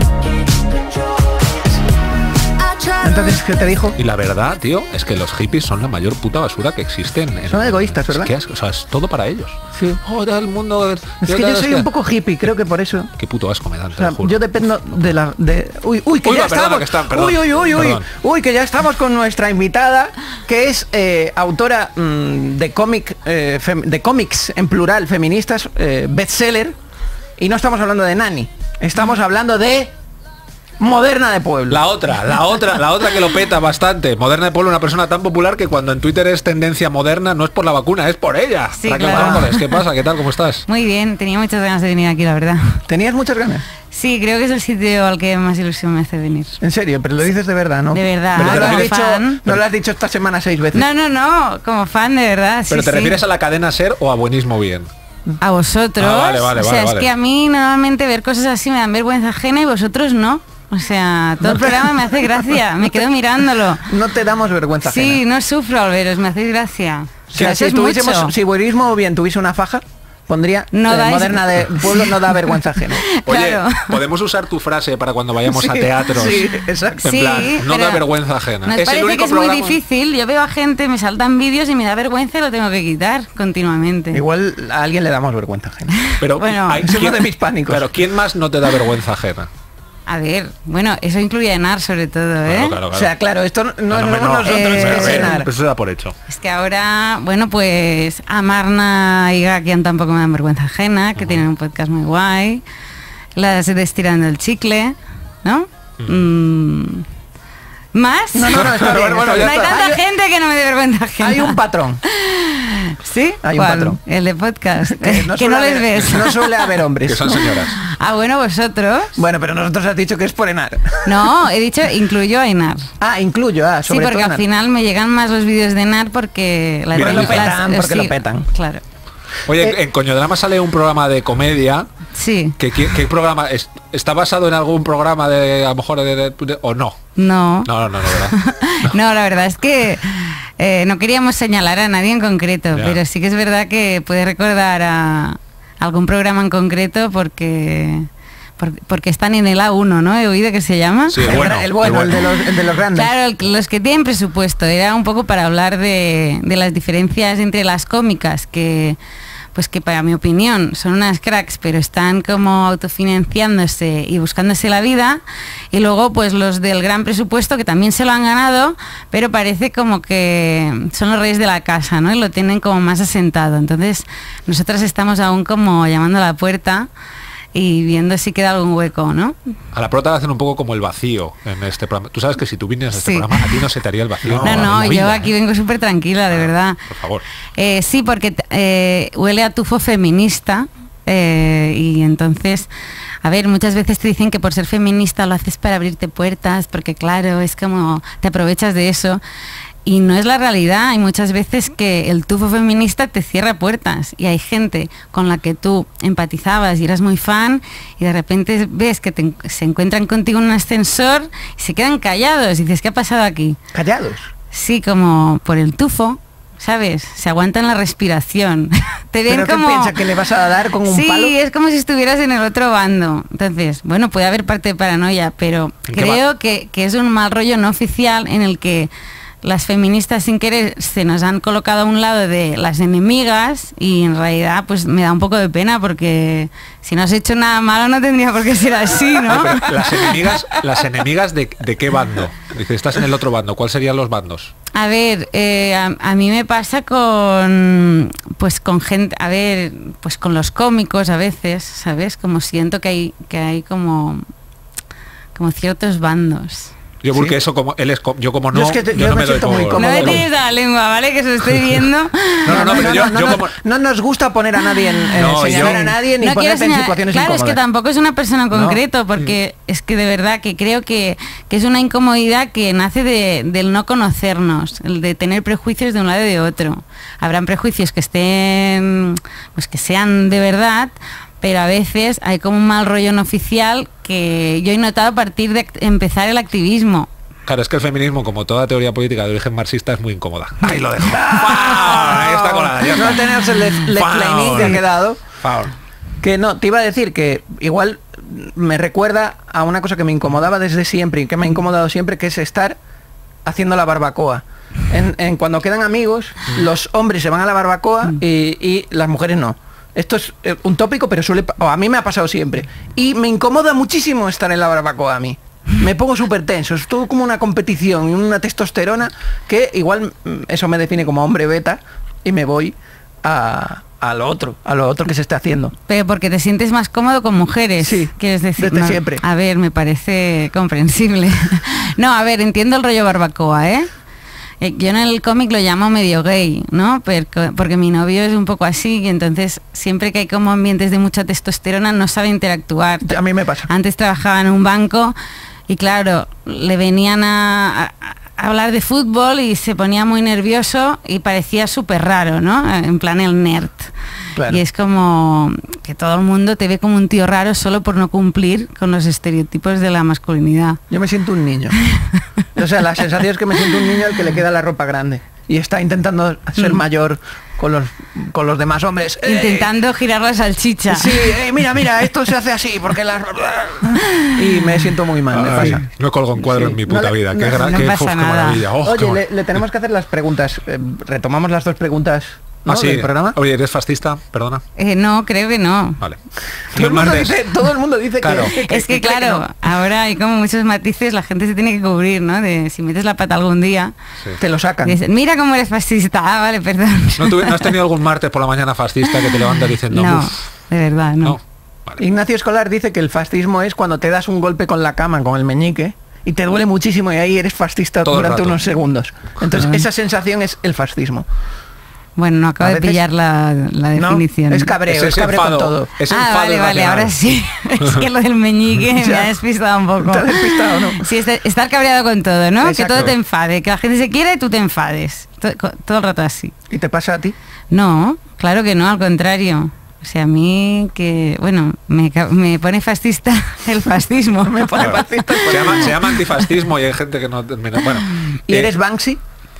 Entonces, ¿qué te dijo? Y la verdad, tío, es que los hippies son la mayor puta basura que existen. en Son el- egoístas, ¿verdad? Es que es, o sea, es todo para ellos. Sí. Oh, todo el mundo... Es que yo soy un poco hippie, creo que por eso. Qué puto asco me dan, te O sea, lo juro. yo dependo de la... De... Uy, uy, que Uy, ya va, perdona, estamos. que está- perdón, uy, uy, uy, uy. perdón. Uy, que ya estamos con nuestra invitada, que es eh, autora mm, de cómic, eh, fem- de cómics en plural, feministas, eh, bestseller. Y no estamos hablando de Nani, estamos hablando de Moderna de Pueblo. La otra, la otra, la otra que lo peta bastante. Moderna de Pueblo, una persona tan popular que cuando en Twitter es tendencia moderna no es por la vacuna, es por ella. Sí, Raquel claro. Mármoles, ¿qué pasa? ¿Qué tal? ¿Cómo estás? Muy bien, tenía muchas ganas de venir aquí, la verdad. ¿Tenías muchas ganas? Sí, creo que es el sitio al que más ilusión me hace venir. En serio, pero lo dices de verdad, ¿no? De verdad, Pero no lo has como dicho, fan. no lo has dicho esta semana seis veces. No, no, no, como fan de verdad. ¿Pero sí, te sí. refieres a la cadena SER o a Buenismo Bien? A vosotros. Ah, vale, vale, o sea, vale, es vale. que a mí normalmente ver cosas así me dan vergüenza ajena y vosotros no. O sea, todo el programa me hace gracia, me quedo mirándolo. No te damos vergüenza Sí, ajena. no sufro al veros, me hacéis gracia. O sea, si Gracias tuviésemos, mucho. si Buenismo bien tuviese una faja, Pondría No eh, dais- moderna de pueblo no da vergüenza ajena. Oye, Claro. podemos usar tu frase para cuando vayamos a Sí, teatros. sí, exacto. En Sí, plan, no pero da vergüenza ajena. Nos Es el parece único que es muy programa- difícil. Yo veo a gente, me saltan vídeos y me da vergüenza y lo tengo que quitar continuamente. Igual a alguien le damos vergüenza ajena. Pero Bueno, hay- es uno ¿quién- de mis pánicos. Pero ¿quién más no te da vergüenza ajena? A ver, bueno, eso incluye a Enar sobre todo, ¿eh? Claro, claro, O sea, claro, esto no, no, No, no, somos no, nosotros, eh, es a ver, Enar. Eso se da por hecho. Es que ahora, bueno, pues Amarna y Gakian tampoco me dan vergüenza ajena, que tienen un podcast muy guay. Las de Estirando el Chicle, ¿no? Mm. ¿Más? No, no, no, está bien, Bueno, está No bien. hay está. tanta Hay- gente que no me dé vergüenza ajena. Hay un patrón. ¿Sí? hay un ¿Cuál? patrón. El de podcast. Que no, que suele no les haber- ves. No suele haber hombres. Que son señoras. Ah, bueno, vosotros. Bueno, pero nosotros has dicho que es por Enar. No, he dicho incluyo a Enar. Ah, incluyo, ah, Sí, sobre porque todo al Enar. final me llegan más los vídeos de Enar porque... las- Porque lo las- petan, porque lo sí, petan. Claro. Oye, Eh, en Coñodrama sale un programa de comedia. Sí. ¿Qué, qué, qué programa? es- ¿Está basado en algún programa de, a lo mejor, de, de- de- o no? No. No, no, no, no, ¿verdad? No, la verdad es que eh, no queríamos señalar a nadie en concreto, Ya. pero sí que es verdad que puede recordar a algún programa en concreto porque por- porque están en el A uno, ¿no? He oído que se llama. Sí, El, el bueno. el bueno, el de los, el de los grandes. Claro, el- los que tienen presupuesto, era un poco para hablar de, de las diferencias entre las cómicas, que pues que para mi opinión son unas cracks, pero están como autofinanciándose y buscándose la vida, y luego pues los del gran presupuesto que también se lo han ganado, pero parece como que son los reyes de la casa, ¿no? Y lo tienen como más asentado. Entonces nosotras estamos aún como llamando a la puerta y viendo si queda algún hueco, ¿no? A la prota le hacen un poco como el vacío en este programa. Tú sabes que si tú vinieras a este Sí. programa, a ti no se te haría el vacío. No, en no, la yo vida, aquí ¿eh? vengo súper tranquila, de verdad. Por favor. Eh, sí, porque eh, huele a tufo feminista eh, y entonces, a ver, muchas veces te dicen que por ser feminista lo haces para abrirte puertas, porque claro, es como te aprovechas de eso. Y no es la realidad, hay muchas veces que el tufo feminista te cierra puertas y hay gente con la que tú empatizabas y eras muy fan y de repente ves que te- se encuentran contigo en un ascensor y se quedan callados y dices, ¿qué ha pasado aquí? Callados. Sí, como por el tufo, ¿sabes? Se aguantan la respiración. Te ven ¿Pero qué como... piensa que le vas a dar con un sí, palo? es como si estuvieras en el otro bando. Entonces, bueno, puede haber parte de paranoia, pero ¿En qué creo que, que es un mal rollo no oficial en el que las feministas sin querer se nos han colocado a un lado de las enemigas y en realidad pues me da un poco de pena porque si no has hecho nada malo no tendría por qué ser así, ¿no? Pero las enemigas, las enemigas de, de qué bando? Dice, estás en el otro bando. ¿Cuáles serían los bandos? A ver, eh, a, a mí me pasa con, pues con gente, a ver, pues con los cómicos a veces, ¿sabes? Como siento que hay, que hay como, como ciertos bandos. Yo porque Sí. eso como él es co- yo como no, Yo es que te- yo no me me doy siento muy por- cómodo. No me Como- tienes la lengua, ¿vale? Que se lo estoy viendo. No, no, no, pero yo, no, yo no, como no nos gusta poner a nadie en, en No, señalar yo- a nadie ni No quiero ponerte en señalar- situaciones claro, es que incómodas. tampoco es una persona en No. concreto, porque es que de verdad que creo que, que es una incomodidad que nace de, del no conocernos, el de tener prejuicios de un lado y de otro. Habrán prejuicios que estén, pues que sean de verdad, pero a veces hay como un mal rollo no oficial que yo he notado a partir de act- empezar el activismo. Claro, es que el feminismo, como toda teoría política de origen marxista, es muy incómoda. Ahí lo dejo. Ahí está colada, ya No está. tenerse el le- Faul. que ha quedado. Faul. Que no, te iba a decir que igual me recuerda a una cosa que me incomodaba desde siempre y que me ha incomodado siempre, que es estar haciendo la barbacoa. En, en cuando quedan amigos, los hombres se van a la barbacoa y, y las mujeres no. Esto es eh, un tópico, pero suele pa- o a mí me ha pasado siempre. Y me incomoda muchísimo estar en la barbacoa a mí. Me pongo súper tenso, es todo como una competición y una testosterona que igual mm, eso me define como hombre beta y me voy a, a lo otro, a lo otro que se está haciendo. Pero porque te sientes más cómodo con mujeres. Sí, quieres decir. desde No, siempre. A ver, me parece comprensible. No, a ver, entiendo el rollo barbacoa, ¿eh? Eh, Yo en el cómic lo llamo medio gay, ¿no? Perco- Porque mi novio es un poco así y entonces siempre que hay como ambientes de mucha testosterona no sabe interactuar. A mí me pasa. Antes trabajaba en un banco y claro, le venían a, a- a hablar de fútbol y se ponía muy nervioso y parecía súper raro, ¿no? En plan el nerd. Claro. Y es como que todo el mundo te ve como un tío raro solo por no cumplir con los estereotipos de la masculinidad. Yo me siento un niño. O sea, la sensación es que me siento un niño al que le queda la ropa grande. y está intentando ser Mm. mayor con los, con los demás hombres. ¡Eh! Intentando girar la salchicha. Sí, eh, mira, mira, esto se hace así, porque las... Y me siento muy mal, me Ay, pasa. no colgo un cuadro Sí. en mi puta No le- vida. no- Qué, gra- no qué, pasa uf, qué nada. maravilla. Oh, qué Oye, ma- le, le tenemos que hacer las preguntas. Eh, retomamos las dos preguntas, ¿no? Ah, sí. del programa. Oye, ¿eres fascista? Perdona. Eh, no, creo que no. Vale. Todo el, mundo martes. dice, todo el mundo dice Claro. que, que- Es que cree claro, no. ahora hay como muchos matices, la gente se tiene que cubrir, ¿no? De si metes la pata algún día, Sí. Te lo sacan. dicen, mira cómo eres fascista. Ah, vale, perdón. ¿No, tuve- ¿No has tenido algún martes por la mañana fascista que te levantas diciendo, No, "Uf"? de verdad, no. No. Vale. Ignacio Escolar dice que el fascismo es cuando te das un golpe con la cama, con el meñique, y te duele muchísimo y ahí eres fascista Todo el durante rato. unos segundos. Entonces, Ah. esa sensación es el fascismo. Bueno, no acabo A de veces- pillar la, la No, definición. es cabreo, Ese es cabreo enfado, con todo. ese Ah, enfado vale, vale, irracional. ahora sí. Es que lo del meñique me Ya. ha despistado un poco. Te ha despistado, ¿no? Sí, estar, estar cabreado con todo, ¿no? Exacto. Que todo te enfade, que la gente se quiera y tú te enfades. Todo, todo el rato así. ¿Y te pasa a ti? No, claro que no, al contrario. O sea, a mí que, bueno, me, ca- me pone fascista el fascismo. Me pone Claro. fascista. Se llama, se llama antifascismo y hay gente que no... Bueno, ¿Y eh, eres Banksy?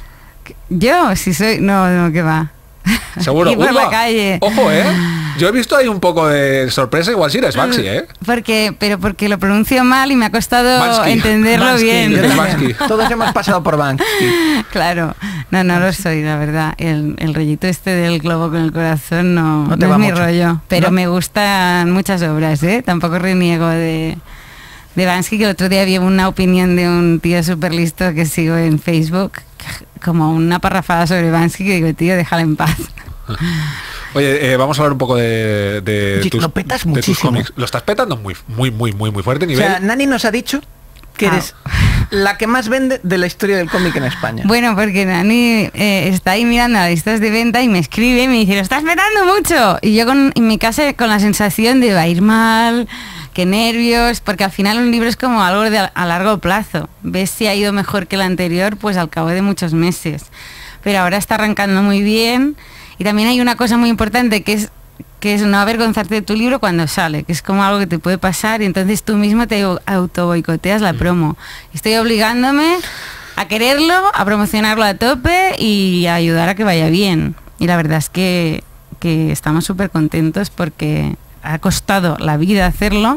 Yo, si soy... No, no, que va. seguro. Y por Uy, la va. calle. Ojo, ¿eh? Yo he visto ahí un poco de sorpresa, igual si eres Banksy, ¿eh? Porque, pero porque lo pronuncio mal y me ha costado Bansky. entenderlo Bansky, bien. yo Eres también. Bansky. Todos hemos pasado por Banksy. Claro, no, no lo soy, la verdad. El, el rollito este del globo con el corazón no, No te no va es mi mucho. rollo. Pero ¿No? me gustan muchas obras, ¿eh? Tampoco reniego de, de Bansky, que el otro día vi una opinión de un tío súper listo que sigo en Facebook, como una parrafada sobre Bansky, que digo, tío, déjala en paz. Oye, eh, vamos a hablar un poco de, de, Oye, tus, lo petas de tus muchísimo. cómics. Lo estás petando muy, muy, muy, muy, muy fuerte O nivel. sea, Nani nos ha dicho que Ah. eres la que más vende de la historia del cómic en España. Bueno, porque Nani eh, está ahí mirando las listas de venta y me escribe y me dice, lo estás vetando mucho. Y yo con, en mi casa con la sensación de va a ir mal, qué nervios, porque al final un libro es como algo de a, a largo plazo. Ves si ha ido mejor que el anterior, pues al cabo de muchos meses. Pero ahora está arrancando muy bien. Y también hay una cosa muy importante que es que es no avergonzarte de tu libro cuando sale, que es como algo que te puede pasar y entonces tú mismo te auto boicoteas la promo. Estoy obligándome a quererlo, a promocionarlo a tope y a ayudar a que vaya bien. Y la verdad es que, que estamos súper contentos porque ha costado la vida hacerlo.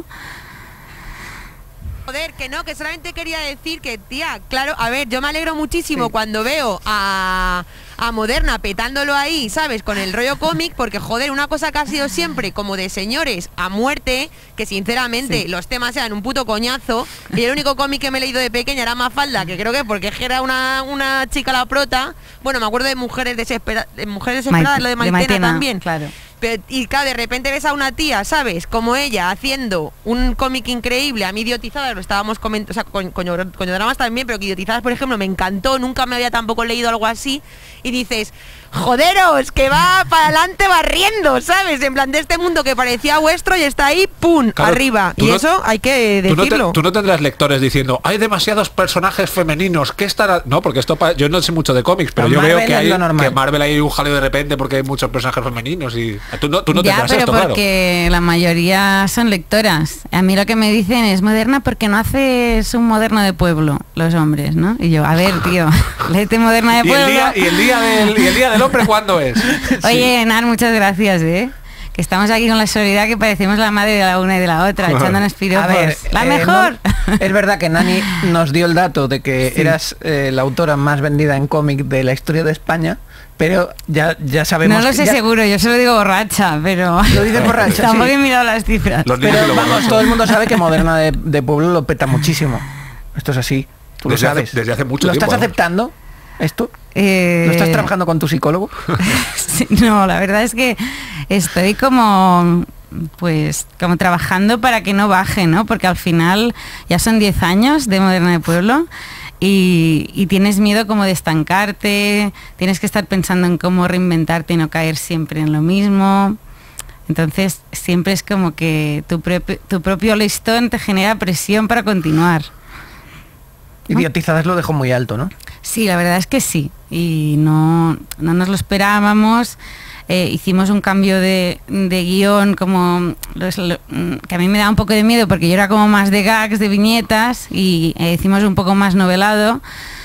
Joder, que no, que solamente quería decir que, tía, claro, a ver, yo me alegro muchísimo Sí. cuando veo a, a Moderna petándolo ahí, ¿sabes? Con el rollo cómic, porque, joder, una cosa que ha sido siempre como de señores a muerte, que sinceramente Sí. los temas eran un puto coñazo, y el único cómic que me he leído de pequeña era Mafalda, que creo que porque era una, una chica la prota, bueno, me acuerdo de Mujeres, Desespera- de mujeres Desesperadas, Maite- lo de de Maitena, Maitena, también. claro. Pero, y claro, de repente ves a una tía, ¿sabes? Como ella haciendo un cómic increíble, a mí idiotizada, lo estábamos comentando, o sea, con coño- coñodramas también, pero que idiotizadas, por ejemplo, me encantó, nunca me había tampoco leído algo así, y dices, joderos, que va para adelante barriendo, ¿sabes? En plan, de este mundo que parecía vuestro y está ahí, ¡pum!, Claro, arriba. tú Y no- eso hay que Tú no, te- decirlo. tú no tendrás lectores diciendo hay demasiados personajes femeninos, ¿qué estará? No, porque esto pa- yo no sé mucho de cómics, pero No, yo veo Marvel que es hay lo normal. que Marvel hay un jaleo de repente porque hay muchos personajes femeninos y tú no, tú no ya, tendrás pero esto, claro. porque la mayoría son lectoras. A mí lo que me dicen es Moderna porque no haces un Moderno de pueblo, los hombres, ¿no? Y yo, a ver, tío, léete Moderna de ¿Y el, pueblo. día, y, el día del, ¿Y el día del hombre cuándo es? Oye, Enar, muchas gracias, ¿eh? Que estamos aquí con la solidaridad que parecemos la madre de la una y de la otra, echándonos piropos. A ver, ¡La eh, mejor! no- es verdad que Nani nos dio el dato de que Sí. eras eh, la autora más vendida en cómic de la historia de España, pero ya, ya sabemos... No lo que sé ya- seguro, yo se lo digo borracha, pero... Lo dices borracha, Tampoco sí. he mirado las cifras. Los niños Pero y los vamos, borrachos. todo el mundo sabe que Moderna de, de Pueblo lo peta muchísimo. Esto es así, tú Desde lo hace- sabes. desde hace mucho ¿Lo tiempo, estás vamos. aceptando esto? Eh, ¿Lo estás trabajando con tu psicólogo? Sí, no, la verdad es que estoy como pues como trabajando para que no baje, ¿no? Porque al final ya son diez años de Moderna de Pueblo y, y tienes miedo como de estancarte, tienes que estar pensando en cómo reinventarte y no caer siempre en lo mismo. Entonces siempre es como que tu, propi- tu propio listón te genera presión para continuar. Idiotizadas lo dejó muy alto, ¿no? Sí, la verdad es que sí. Y no, no nos lo esperábamos. Eh, hicimos un cambio de, de guión como los- lo- que a mí me da un poco de miedo porque yo era como más de gags, de viñetas y eh, hicimos un poco más novelado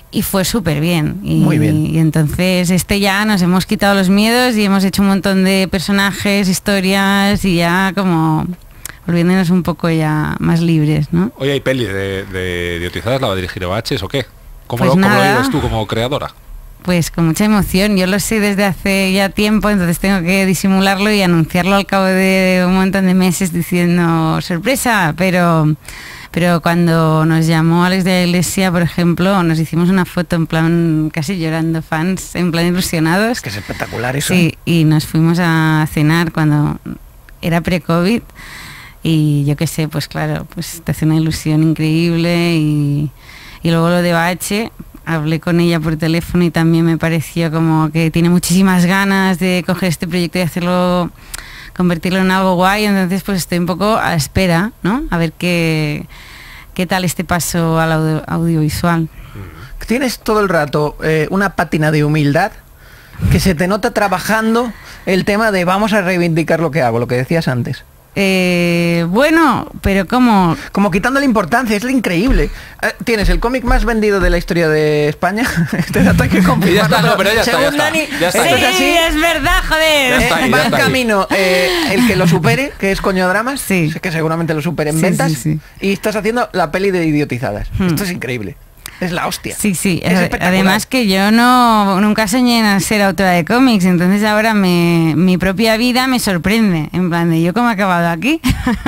y fue súper bien. Y, Muy bien. y entonces este ya nos hemos quitado los miedos y hemos hecho un montón de personajes, historias y ya como volviéndonos un poco ya más libres, ¿no? Oye, ¿hay peli de, de idiotizadas? ¿La va a dirigir Ebaches o qué? ¿Cómo, Pues lo, ¿cómo lo nada. vives tú como creadora? Pues con mucha emoción, yo lo sé desde hace ya tiempo, entonces tengo que disimularlo y anunciarlo al cabo de un montón de meses diciendo sorpresa, pero pero cuando nos llamó Alex de la Iglesia, por ejemplo, nos hicimos una foto en plan casi llorando, fans, en plan ilusionados. Es que es espectacular eso. Sí, y nos fuimos a cenar cuando era pre-COVID y yo qué sé, pues claro, pues te hace una ilusión increíble y, y luego lo de Bache, hablé con ella por teléfono y también me pareció como que tiene muchísimas ganas de coger este proyecto y hacerlo, convertirlo en algo guay, entonces pues estoy un poco a la espera, ¿no? A ver qué, qué tal este paso al audio- audiovisual. Tienes todo el rato eh, una pátina de humildad que se te nota trabajando el tema de vamos a reivindicar lo que hago, lo que decías antes. Eh, bueno, pero como... Como quitando la importancia, es lo increíble. Eh, Tienes el cómic más vendido de la historia de España. Este dato hay que confirmarlo, Y ya está, no, pero ya está, según ya está, Dani, ya está. esto Sí, es así. es verdad, joder. Ya está Eh, ahí, va ya en está ahí. camino eh, el que lo supere, que es Coño Dramas, Sí. sé que seguramente lo supere en Sí, ventas, sí, sí. y estás haciendo la peli de idiotizadas. Hmm. Esto es increíble. Es la hostia. Sí, sí. Es Ade- espectacular. Además que yo no nunca soñé en ser autora de cómics, entonces ahora me, mi propia vida me sorprende, en plan de yo cómo he acabado aquí.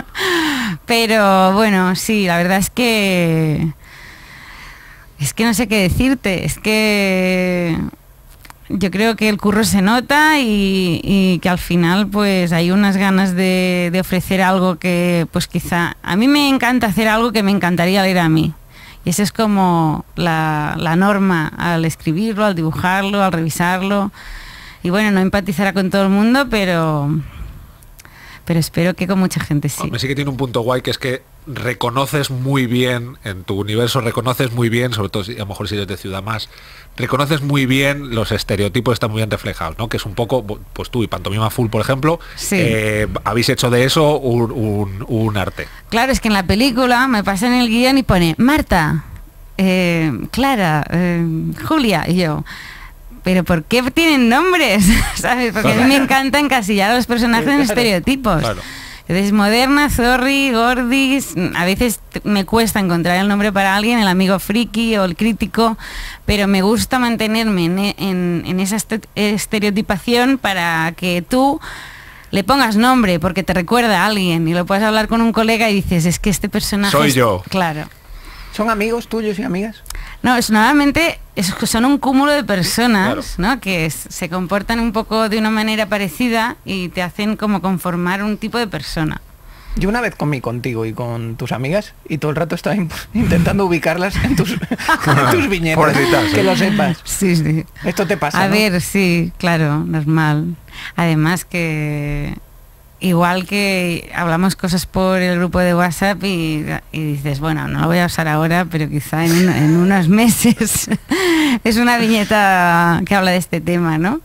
Pero bueno, sí, la verdad es que es que no sé qué decirte, es que yo creo que el curro se nota y, y que al final pues hay unas ganas de, de ofrecer algo que pues quizá a mí me encanta hacer algo que me encantaría leer a mí. Y esa es como la, la norma al escribirlo, al dibujarlo, al revisarlo. Y bueno, no empatizará con todo el mundo, pero pero espero que con mucha gente sí. Hombre, sí que tiene un punto guay, que es que reconoces muy bien, en tu universo reconoces muy bien, sobre todo si, a lo mejor si eres de ciudad más, reconoces muy bien los estereotipos, están muy bien reflejados, ¿no? Que es un poco, pues tú y Pantomima Full, por ejemplo, Sí. eh, habéis hecho de eso un, un- un arte. Claro, es que en la película me pasa en el guión y pone Marta, eh, Clara, eh, Julia, y yo... ¿Pero por qué tienen nombres? ¿Sabes? Porque a mí me encanta encasillar a los personajes en estereotipos. Claro. Entonces, Moderna, Zorri, Gordis, a veces t- me cuesta encontrar el nombre para alguien, el amigo friki o el crítico, pero me gusta mantenerme en, e- en- en esa este- estereotipación para que tú le pongas nombre, porque te recuerda a alguien y lo puedes hablar con un colega y dices, es que este personaje... Soy es-". yo. Claro. ¿Son amigos tuyos y amigas? No, es, normalmente es- son un cúmulo de personas, Claro. ¿no? Que es- se comportan un poco de una manera parecida y te hacen como conformar un tipo de persona. Yo una vez comí contigo y con tus amigas y todo el rato estaba in- intentando ubicarlas en tus, en tus viñetas. Pobrecitas, Que ¿eh? lo sepas. Sí, sí. Esto te pasa, A ¿no? ver, sí, claro, normal. Además que igual que hablamos cosas por el grupo de WhatsApp y, y dices, bueno, no lo voy a usar ahora, pero quizá en, un- en unos meses es una viñeta que habla de este tema, ¿no?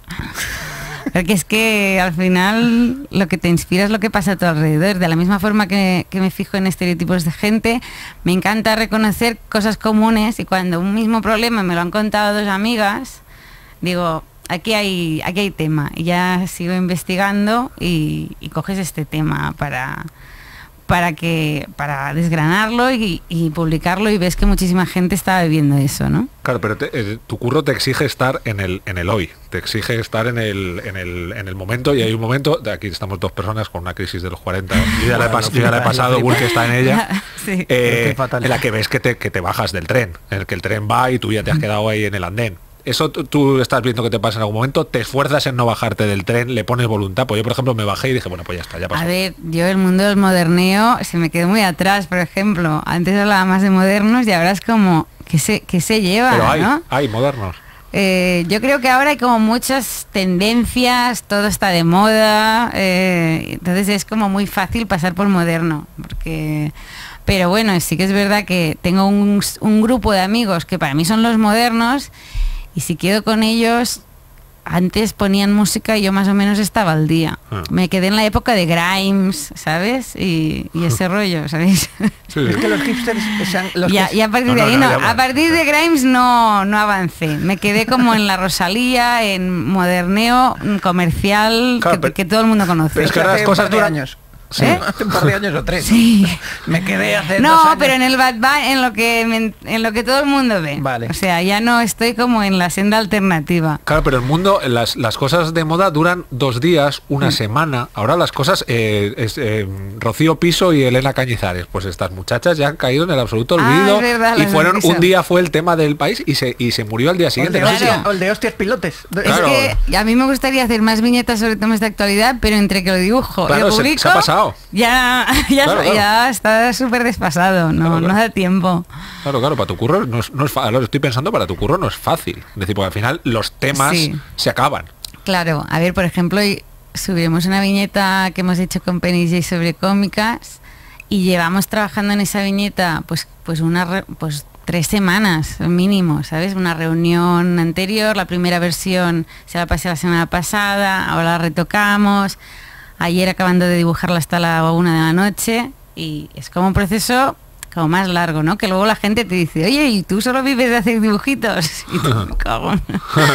Porque es que al final lo que te inspira es lo que pasa a tu alrededor. De la misma forma que, que me fijo en estereotipos de gente, me encanta reconocer cosas comunes y cuando un mismo problema me lo han contado dos amigas, digo, aquí hay, aquí hay tema. Y ya sigo investigando y, y coges este tema para, para, que, para desgranarlo y, y publicarlo y ves que muchísima gente está viviendo eso, ¿no? Claro, pero te- eh, tu curro te exige estar en el, en el hoy, te exige estar en el, en, el, en el momento, y hay un momento, de aquí estamos dos personas con una crisis de los cuarenta, yo ya la he, Bueno, pas- yo ya la he flipas, pasado, flipas. Burke está en ella, Sí. eh, Estoy fatal. en la que ves que te, que te bajas del tren, en el que el tren va y tú ya te has quedado ahí en el andén. Eso tú, tú estás viendo que te pasa en algún momento, te esfuerzas en no bajarte del tren, le pones voluntad. Pues yo, por ejemplo, me bajé y dije, bueno, pues ya está, ya pasó. A ver, yo el mundo del moderneo se me quedó muy atrás, por ejemplo. Antes hablaba más de modernos y ahora es como que se, que se lleva, Pero hay, ¿no? hay modernos. Eh, yo creo que ahora hay como muchas tendencias, todo está de moda, eh, entonces es como muy fácil pasar por moderno, porque... Pero bueno, sí que es verdad que tengo un, un grupo de amigos que para mí son los modernos y si quedo con ellos antes ponían música y yo más o menos estaba al día. Ah. Me quedé en la época de Grimes, ¿sabes? Y, y ese rollo, ¿sabéis? Sí, Es sí. que los hipsters sean los Ya, que- y a partir No, de no, ahí no, no, ya va. a partir de Grimes no, no avancé. Me quedé como en la Rosalía, en moderneo mm, comercial, Claro, que, pero- que todo el mundo conoce. pero es que hace ahora las un cosas par de duran- años. Sí. ¿Eh? Hace un par de años o tres. Sí. Me quedé hace dos No, años. pero en el Bad Bunny, en lo que me- en lo que todo el mundo ve. Vale. O sea, ya no estoy como en la senda alternativa. Claro, pero el mundo, las, las cosas de moda duran dos días, una semana. Ahora las cosas, eh, es, eh, Rocío Piso y Elena Cañizares, pues estas muchachas ya han caído en el absoluto Ah, olvido. es verdad, y las fueron, noticias. un día fue el tema del país y se, y se murió al día O el siguiente. de, No sé si- hostia- o el de hostias pilotes. De- Claro. Es que a mí me gustaría hacer más viñetas sobre temas de actualidad, pero entre que lo dibujo Claro, y lo se- publico, se ha pasado. ya, ya, Claro, claro. ya está súper desfasado, no, Claro, claro. no da tiempo. Claro, claro, para tu curro no es, no es fa- ahora lo estoy pensando, para tu curro no es fácil. Es decir, porque al final los temas Sí. se acaban. Claro, a ver, por ejemplo, y subiremos una viñeta que hemos hecho con Penny J sobre cómicas y llevamos trabajando en esa viñeta pues pues una re- pues tres semanas mínimo, ¿sabes? Una reunión anterior, la primera versión se la pasé la semana pasada, ahora la retocamos, ayer acabando de dibujarla hasta la una de la noche y es como un proceso como más largo, ¿no? Que luego la gente te dice, oye, ¿y tú solo vives de hacer dibujitos? Y tú, "Me cago en-".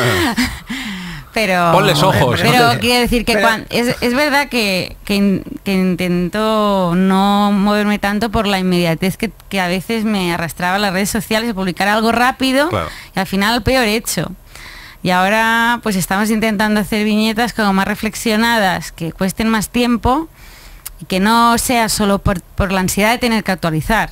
Pero, Ponles ojos, pero ¿no? quiero decir que Pero- cuan- es, es verdad que, que, in- que intento no moverme tanto por la inmediatez que, que a veces me arrastraba a las redes sociales, a publicar algo rápido Claro. y al final peor hecho. Y ahora pues estamos intentando hacer viñetas como más reflexionadas, que cuesten más tiempo y que no sea solo por, por la ansiedad de tener que actualizar.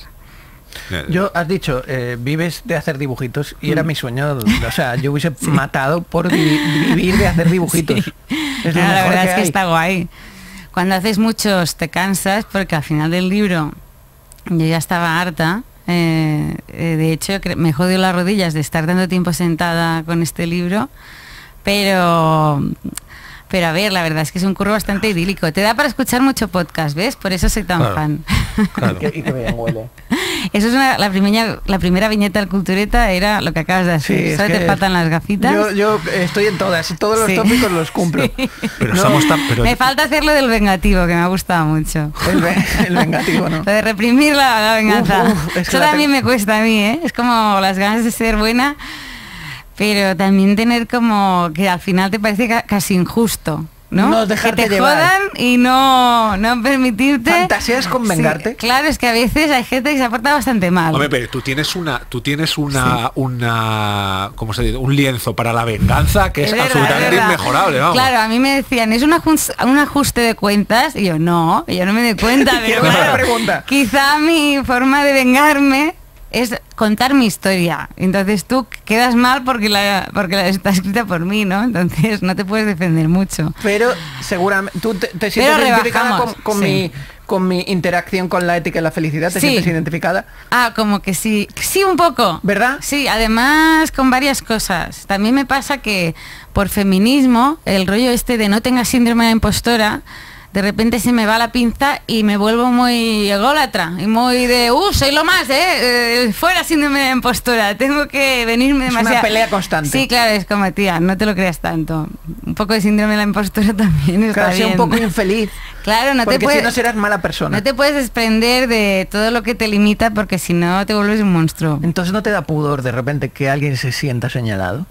Yo, has dicho, eh, vives de hacer dibujitos y Mm. era mi sueño. O sea, yo hubiese matado por vi- vivir de hacer dibujitos. Sí. Es lo No, la mejor verdad que es que hay. está guay. Cuando haces muchos te cansas porque al final del libro yo ya estaba harta. eh, eh, de hecho, cre- me jodió las rodillas de estar tanto tiempo sentada con este libro. Pero... Pero a ver, la verdad es que es un curro bastante idílico. Te da para escuchar mucho podcast, ¿ves? Por eso soy tan Claro. fan. Claro. Y que, y que bien huele. Eso es una, la, primera, la primera viñeta del Cultureta era lo que acabas de Sí, hacer. es Solo que te faltan las gafitas. Yo, yo estoy en todas, todos los Sí. tópicos los cumplo. Pero No, estamos tan... Pero, Me falta hacer lo del vengativo, que me ha gustado mucho. El, ve- el vengativo, ¿no? Lo de reprimir la, la venganza. Uf, uf, es que Eso la también tengo- me cuesta a mí, ¿eh? Es como las ganas de ser buena, pero también tener como que al final te parece ca- casi injusto, ¿no? No que dejarte te llevar. jodan y no, no permitirte... ¿Fantaseas con Sí, vengarte? claro, es que a veces hay gente que se aporta bastante mal. Hombre, pero tú tienes una, tú tienes una, una, ¿cómo se dice? Un lienzo para la venganza que es, verdad, absolutamente verdad. inmejorable, vamos. Claro, a mí me decían, es un ajus- un ajuste de cuentas, y yo, no, yo no me doy cuenta, pero Buena claro, pregunta. quizá mi forma de vengarme es contar mi historia. Entonces tú quedas mal porque la, porque la está escrita por mí, ¿no? Entonces no te puedes defender mucho. Pero seguramente tú te, te sientes Pero identificada con, rebajamos, con sí. mi con mi interacción con la ética y la felicidad. ¿Te Sí. sientes identificada? Ah, como que sí, sí un poco. ¿Verdad? Sí, además con varias cosas. También me pasa que por feminismo, el rollo este de no tengas síndrome de impostora, de repente se me va la pinza y me vuelvo muy ególatra y muy de, uh, soy lo más, ¿eh? Eh, fuera síndrome de impostora, tengo que venirme Es demasiado. una pelea constante. Sí, claro, es como, tía, no te lo creas tanto. Un poco de síndrome de la impostora también está Claro, sea bien. un poco infeliz. Claro, no porque te puedes... si no serás mala persona. No te puedes desprender de todo lo que te limita porque si no te vuelves un monstruo. Entonces no te da pudor de repente que alguien se sienta señalado.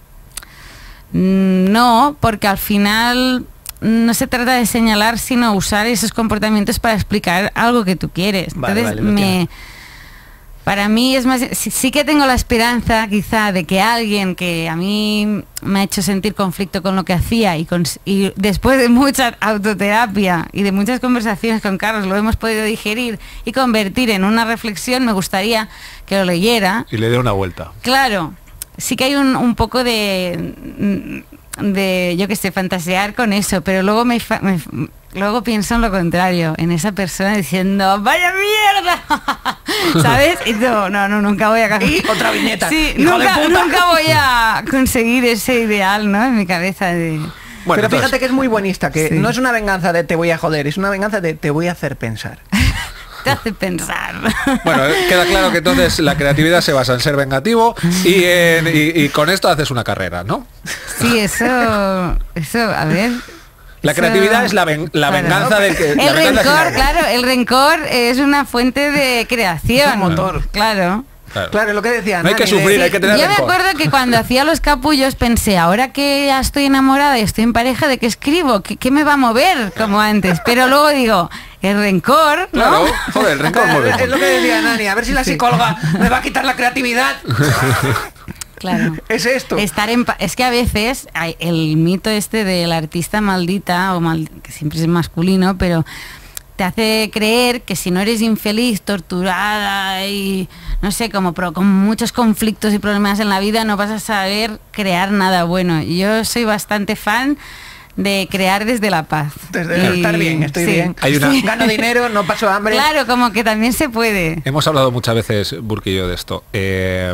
Mm, No, porque al final no se trata de señalar, sino usar esos comportamientos para explicar algo que tú quieres. Vale, Entonces, vale, lo me, entiendo. para mí es más, sí, sí que tengo la esperanza quizá de que alguien que a mí me ha hecho sentir conflicto con lo que hacía y, cons- y después de mucha autoterapia y de muchas conversaciones con Carlos lo hemos podido digerir y convertir en una reflexión, me gustaría que lo leyera. Y le dé una vuelta. Claro, sí que hay un, un poco de, de, yo que sé, fantasear con eso, pero luego me, fa- me- luego pienso en lo contrario, en esa persona diciendo, ¡vaya mierda! ¿Sabes? Y no, no, no, nunca voy a... Y otra viñeta. Sí, ¡Hijo de nunca, puta! nunca voy a conseguir ese ideal, ¿no? En mi cabeza de... Bueno, Pero entonces- fíjate que es muy buenista, que Sí. no es una venganza de te voy a joder, es una venganza de te voy a hacer pensar. te hace pensar. Bueno, eh, queda claro que entonces la creatividad se basa en ser vengativo y, en- y- y con esto haces una carrera, ¿no? Sí, eso, eso, a ver. La eso- creatividad es la, ven- la claro. venganza del que... la El venganza rencor, sin- claro, el rencor es una fuente de creación. Es un motor. Claro. Claro. Claro, es lo que decía No hay que Nani, de- sufrir, hay que tener Yo me rencor. acuerdo que cuando hacía los capullos pensé, ahora que ya estoy enamorada y estoy en pareja, ¿de qué escribo? ¿Qué, qué me va a mover? Como antes. Pero luego digo, el rencor, ¿no? Claro, joder, el rencor Claro, mueve. es lo que decía Nani, a ver si la psicóloga me va a quitar la creatividad. Claro. Es esto. Estar en pa- es que a veces hay el mito este del artista maldita, o mal- que siempre es masculino, pero te hace creer que si no eres infeliz, torturada y no sé, como pro- con muchos conflictos y problemas en la vida, no vas a saber crear nada bueno. Y yo soy bastante fan de crear desde la paz. Desde Y- estar bien, estoy sí. bien. Hay una- Sí. Gano dinero, no paso hambre. Claro, como que también se puede. Hemos hablado muchas veces, Burke y yo, de esto. Eh,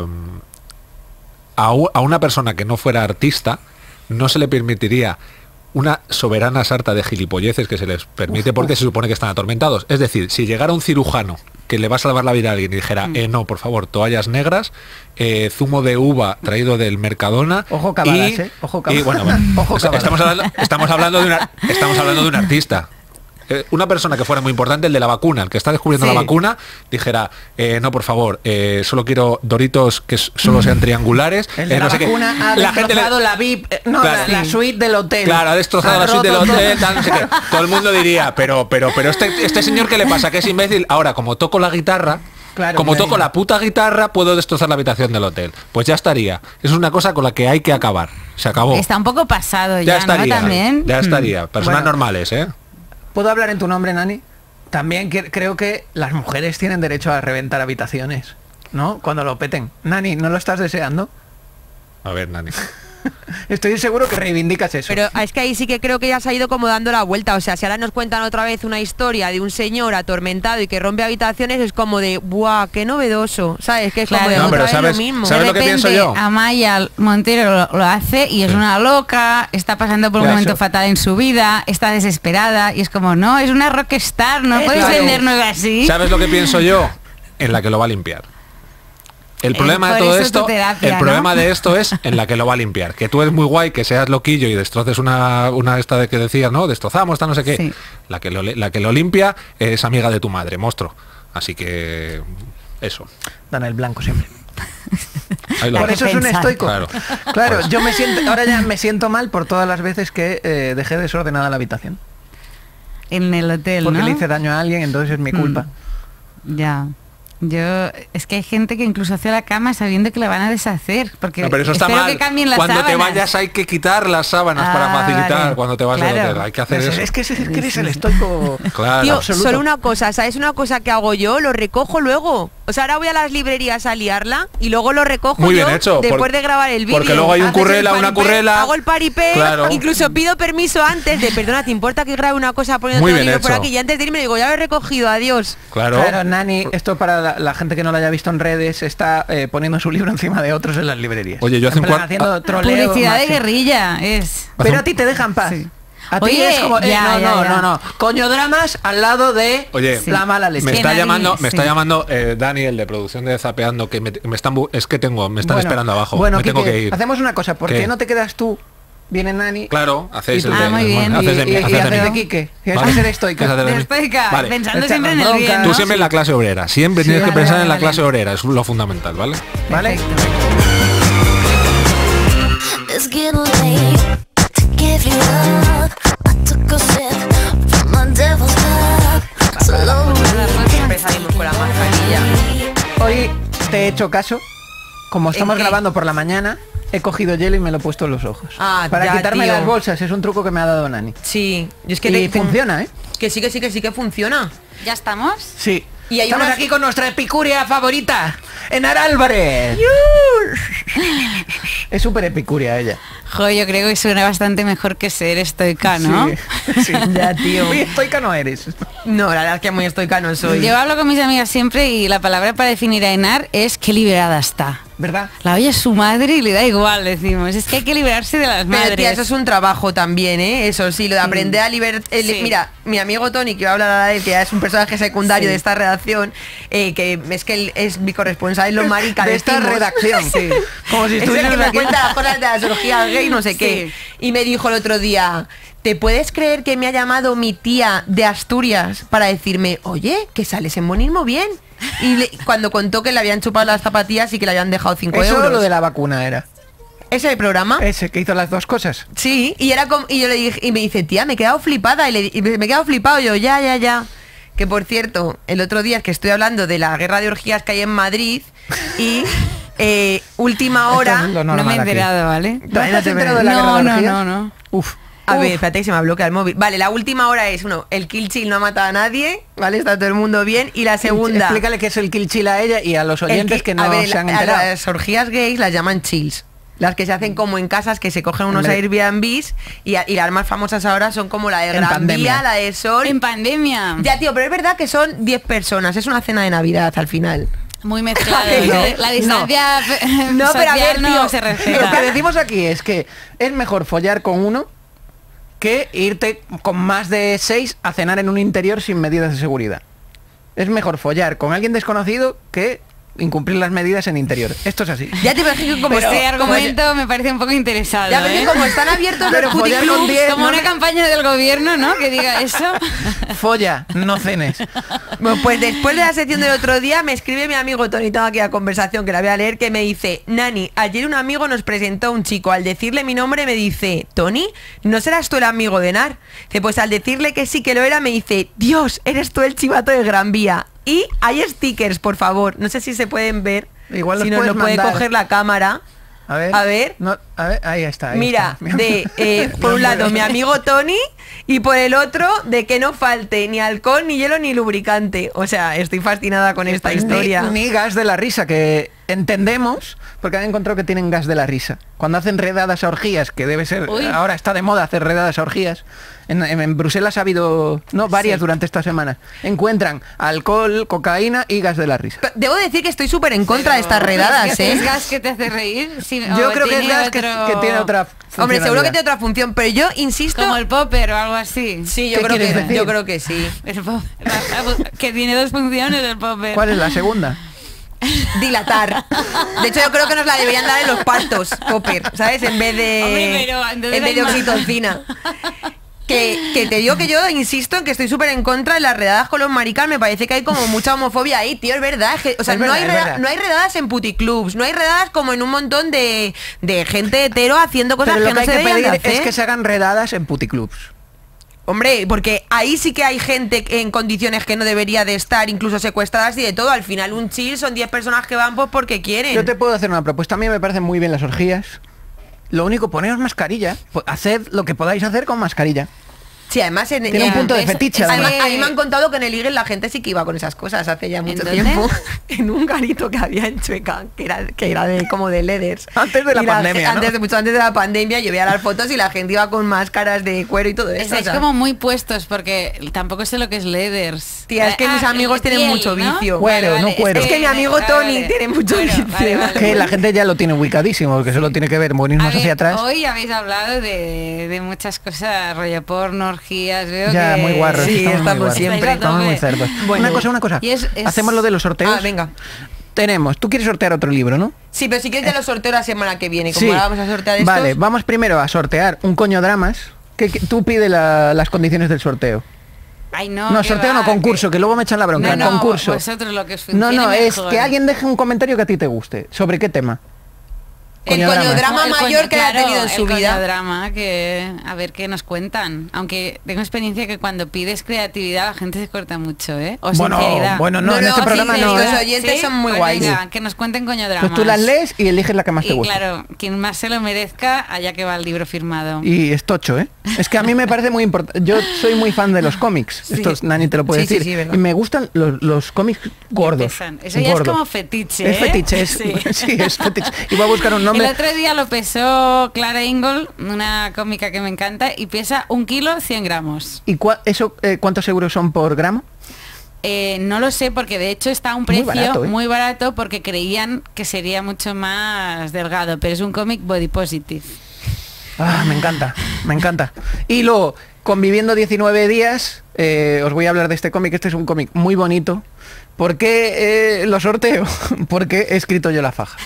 a, u- a una persona que no fuera artista no se le permitiría una soberana sarta de gilipolleces que se les permite porque se supone que están atormentados. Es decir, si llegara un cirujano que le va a salvar la vida a alguien y dijera, Mm. eh, no, por favor, toallas negras, eh, zumo de uva traído del Mercadona. Ojo cabalas, y, ¿eh? Ojo y, cabalas. bueno, bueno, Ojo o sea, cabalas. estamos, hablando, estamos, hablando de una, estamos hablando de un artista. Eh, una persona que fuera muy importante, el de la vacuna, el que está descubriendo Sí. la vacuna, dijera, eh, no, por favor, eh, solo quiero Doritos que s- solo sean triangulares. El de eh, la no sé qué". vacuna ha La gente le- destrozado la V I P, eh, no, Claro. la, la Sí. suite del hotel. Claro, ha destrozado Ha la suite del roto hotel, todo. tal, no sé qué. Todo el mundo diría, pero, pero, pero este, este señor ¿qué le pasa? Que es imbécil. Ahora, como toco la guitarra, Claro, como claro. toco la puta guitarra, puedo destrozar la habitación del hotel. Pues ya estaría. Es una cosa con la que hay que acabar. Se acabó. Está un poco pasado ya ya, estaría. ¿no? También. Ya Mm. estaría. Personas Bueno. normales, ¿eh? ¿Puedo hablar en tu nombre, Nani? También que- creo que las mujeres tienen derecho a reventar habitaciones, ¿no? Cuando lo peten. Nani, ¿no lo estás deseando? A ver, Nani. Estoy seguro que reivindicas eso. Pero es que ahí sí que creo que ya se ha ido como dando la vuelta. O sea, si ahora nos cuentan otra vez una historia de un señor atormentado y que rompe habitaciones, es como de, ¡buah, qué novedoso! ¿Sabes? Que es como Claro. de No, otra pero vez ¿sabes- lo mismo. sabes De lo que repente, pienso yo? Amaya Montero lo, lo hace y es Sí. una loca, está pasando por un Ya, momento eso. fatal en su vida, está desesperada y es como, no, es una rockstar, no Eh, puedes claro. vendernos así. ¿Sabes lo que pienso yo? En la que lo va a limpiar. El Eh, problema de por todo eso esto, tu terapia, el ¿no? problema de esto es en la que lo va a limpiar. Que tú eres muy guay, que seas loquillo y destroces una, una esta de que decías, ¿no? Destrozamos, está no sé qué. Sí. La que lo, la que lo limpia es amiga de tu madre, monstruo. Así que eso. Dan el blanco siempre. Ahí lo Por dejo. eso es un Pensar. estoico. Claro. Claro, Por eso. yo me siento, ahora ya me siento mal por todas las veces que eh, dejé desordenada la habitación. En el hotel, Porque ¿no? le hice daño a alguien, entonces es mi culpa. Ya. Yo, es que hay gente que incluso hace la cama sabiendo que la van a deshacer. Porque No, pero eso está espero mal. que cambien las Cuando te sábanas. vayas hay que quitar las sábanas para Ah, facilitar vale. cuando te vas Claro. al hotel. Hay que hacer Es, eso. es que, es, es que eres el estoico. Claro. Tío, absoluto. solo una cosa, ¿sabes una cosa que hago yo? Lo recojo luego. O sea, ahora voy a las librerías a liarla y luego lo recojo Muy bien yo hecho, después por- de grabar el vídeo. porque luego hay un Haces el currela, una paripé, currela. Hago el paripé, Claro. incluso pido permiso antes de, perdona, ¿te importa que grabe una cosa poniendo Muy el bien libro por hecho. aquí? Y antes de irme digo, ya lo he recogido, adiós. Claro. Claro, Nani, esto para la, la gente que no lo haya visto en redes, está eh, poniendo su libro encima de otros en las librerías. Oye, yo hace En un plan, cuar- haciendo ah, troleo Publicidad de máximo. guerrilla es. Pero a ti te dejan paz. Sí. A ti Oye, es como, eh, ya, no, ya, no, ya. no, no. Coño dramas al lado de Oye, la mala leche. me que está nadie- llamando, me está sí. llamando eh, Dani, el de producción de Zapeando, que me, me están bu- es que tengo, me están Bueno, esperando abajo. Bueno, me tengo Quique, que ir. hacemos una cosa, ¿por ¿Qué? qué no te quedas tú? Viene Nani. Claro, hacéis y tú- el de, Ah, muy bien. haces de Y- mí, y- y haces de haces mí. de Quique. Tienes Vale. que ser estoica. Haces de mí. Estoica, Vale. pensando Esta siempre en el bronca. bien, Tú ¿no? siempre en la clase obrera, siempre Sí, tienes que vale, pensar vale, en la vale. clase obrera, es lo fundamental, ¿vale? ¿Vale? It's getting late to give you up. I took a sip from my devil's cup. Slowly. Siempre salimos con la mascarilla. Hoy te he hecho caso. Como estamos qué? grabando por la mañana, he cogido hielo y me lo he puesto en los ojos. Ah, Para ya, quitarme tío. las bolsas, es un truco que me ha dado Nani. Sí, yo es que Y te- funciona, ¿eh? Que sí, que sí, que sí que funciona. ¿Ya estamos? Sí. Y hay Estamos unas- aquí con nuestra epicúrea favorita, Enar Álvarez. Es súper epicúrea ella. Jo, yo creo que suena bastante mejor que ser estoica, ¿no? Sí, sí. Ya, tío. Muy estoica no eres. No, la verdad es que muy estoica no soy. Yo hablo con mis amigas siempre y la palabra para definir a Enar es qué liberada está. ¿verdad? La oye su madre y le da igual, decimos. Es que hay que liberarse de las Pero madres. tía, eso es un trabajo también, ¿eh? Eso sí, lo de aprender a liberar... Sí. Mira, mi amigo Tony, que iba a hablar ahora de él, que ya es un personaje secundario Sí. de esta redacción, eh, que es que él es mi corresponsal en lo marica. De esta decimos. redacción, sí. Como si Es el estuvieras que me aquí. cuenta las cosas de las orgías gay, no sé qué. Y me dijo el otro día, ¿te puedes creer que me ha llamado mi tía de Asturias para decirme, oye, que sales en monismo bien? Y le- cuando contó que le habían chupado las zapatillas y que le habían dejado cinco Eso euros. lo de la vacuna era. ¿Ese es el programa? Ese que hizo las dos cosas. Sí, y era como, y yo le dije, y me dice, tía, me he quedado flipada, y, le, y me he quedado flipado, yo, ya, ya, ya. Que por cierto, el otro día es que estoy hablando de la guerra de orgías que hay en Madrid y eh, última hora. Esto es lo No me he normal aquí. enterado, ¿vale? ¿No estás enterado de la No, guerra de no, orgías? no, no. Uf. A Uf. ver, espérate que se me bloquea el móvil. Vale, la última hora es, uno, el kill chill no ha matado a nadie, ¿vale? Está todo el mundo bien. Y la segunda... Explícale qué es el kill chill a ella y a los el oyentes ki- que no a ver, se han la- a enterado. las orgías gays las llaman chills. Las que se hacen como en casas, que se cogen unos Hombre. Airbnbs y, a- y las más famosas ahora son como la de En Gran pandemia. Vía, la de Sol. En pandemia. Ya, tío, pero es verdad que son diez personas, es una cena de Navidad al final. Muy mezclado. No, ¿eh? La distancia No, pero a ver, social no tío, se Lo que respeta. decimos aquí es que es mejor follar con uno que irte con más de seis a cenar en un interior sin medidas de seguridad. Es mejor follar con alguien desconocido que incumplir las medidas en interior. Esto es así. Ya te imagino como Pero este este argumento me parece un poco interesado. Ya, porque ¿eh? como están abiertos Pero los follar con puticlubs, diez, Como no una me- campaña del gobierno, ¿no? Que diga eso. Folla, no cenes. Bueno, pues después de la sección del otro día me escribe mi amigo Tony, tengo aquí la conversación que la voy a leer, que me dice, Nani, ayer un amigo nos presentó a un chico, al decirle mi nombre me dice, Tony, ¿no serás tú el amigo de Nar? Dice, pues al decirle que sí que lo era me dice, Dios, eres tú el chivato de Gran Vía. Y hay stickers, por favor, no sé si se pueden ver, Igual los si nos puedes lo puede mandar. coger la cámara. A ver. A ver. No, a ver, ahí está. ahí Mira, está. de eh, por un lado mi amigo Tony y por el otro de que no falte ni alcohol, ni hielo, ni lubricante. O sea, estoy fascinada con esta Ni- historia. Ni, gas de la risa, que entendemos, porque han encontrado que tienen gas de la risa. Cuando hacen redadas a orgías, que debe ser, Uy. ahora está de moda hacer redadas a orgías, en, en- en Bruselas ha habido, no, varias Sí. durante esta semana. Encuentran alcohol, cocaína y gas de la risa. P- Debo decir que estoy súper en contra de estas Pero, redadas, ¿es que ¿eh? ¿Es gas que te hace reír? Sí, Yo o creo que es tiene gas que, otro- que tiene otra Hombre, seguro que funcionalidad. tiene otra función, pero yo insisto... Como el popper o algo así. Sí, yo ¿Qué creo, quieres que, decir? yo creo que sí. El popper. Que tiene dos funciones el popper. ¿Cuál es la segunda? Dilatar. De hecho, yo creo que nos la deberían dar en los partos, Popper, ¿sabes? En vez de, Hombre, pero entonces en vez de hay más. oxitocina. Que, que te digo que yo insisto en que estoy súper en contra de las redadas con los maricas. Me parece que hay como mucha homofobia ahí, tío, es verdad. es que- o sea, Es no, verdad, hay es reda- verdad. no hay redadas en puticlubs, no hay redadas como en un montón de, de gente hetero haciendo cosas Pero que lo no que se hay que deberían de pedir es hacer. que se hagan redadas en puticlubs. Hombre, porque ahí sí que hay gente en condiciones que no debería de estar, incluso secuestradas y de todo. Al final un chill son diez personas que van pues porque quieren. Yo te puedo hacer una propuesta. A mí me parecen muy bien las orgías. Lo único, poneros mascarilla. Po- Haced lo que podáis hacer con mascarilla. Sí, además en, Tiene un ya, punto de es- fetiche, es- además. A mí me han contado que en el I G la gente sí que iba con esas cosas hace ya mucho dónde? tiempo. En un garito que había en Chueca, que era, que era de como de leathers. Antes de la Y pandemia, ¿no? Antes de, mucho antes de la pandemia, yo veía las fotos y la gente iba con máscaras de cuero y todo eso. Estáis o sea. como muy puestos porque tampoco sé lo que es leathers. Tía, es que mis amigos el tienen mucho vicio. Cuero, no cuero. Es que mi amigo Tony tiene mucho vicio. Que la gente ya lo tiene ubicadísimo, porque solo tiene que ver morirnos A ver, hacia atrás. Hoy habéis hablado de, de muchas cosas, rollo porno, orgías, veo Ya, que... muy guarros. Sí, muy estamos guarros. siempre. Estáis a Estamos muy tope. cerdos. Bueno. una cosa, una cosa. Y es- es- Hacemos lo de los sorteos. Ah, venga. Tenemos, tú quieres sortear otro libro, ¿no? Sí, pero si quieres te lo sorteo la semana que viene. Como ahora vamos a sortear estos. Vale, vamos primero a sortear un coño dramas. Que, que tú pide la- las condiciones del sorteo. Ay, no, No, qué sorteo va, no, concurso, que luego me echan la bronca. No, no, concurso. vosotros lo que os No, funcione no, es mejor. que alguien deje un comentario que a ti te guste. ¿Sobre qué tema? El Coñodrama. coñodrama El coño- mayor que haya claro, tenido en su el vida. coñodrama, que a ver qué nos cuentan. Aunque tengo experiencia que cuando pides creatividad la gente se corta mucho, ¿eh? O Bueno, sinceridad. bueno, no, No, en no, este programa no, sinceridad. ¿eh? Los oyentes son muy Pues guays. venga, que nos cuenten coñodramas. Pues tú las lees y eliges la que más te Y gusta. claro, quien más se lo merezca, allá que va el libro firmado. Y es tocho, ¿eh? Es que a mí me parece muy importante. Yo soy muy fan de los cómics. Esto Nani te lo puede Sí, sí, decir. sí, verdad. y me gustan los, los cómics gordos. Pesan. Eso ya gordos. es como fetiche. Es ¿eh? fetiche, es, Sí. sí, es fetiche. Y voy a buscar un nombre. El otro día lo pesó Clara Ingold, una cómica que me encanta, y pesa un kilo cien gramos. ¿Y cua- eso eh, cuántos euros son por gramo? Eh, no lo sé, porque de hecho está a un Muy precio barato, ¿eh? muy barato porque creían que sería mucho más delgado, pero es un cómic body positive. Ah, me encanta, me encanta. Y luego, Conviviendo diecinueve días, eh, os voy a hablar de este cómic. Este es un cómic muy bonito. ¿Por qué eh, lo sorteo? Porque he escrito yo la faja.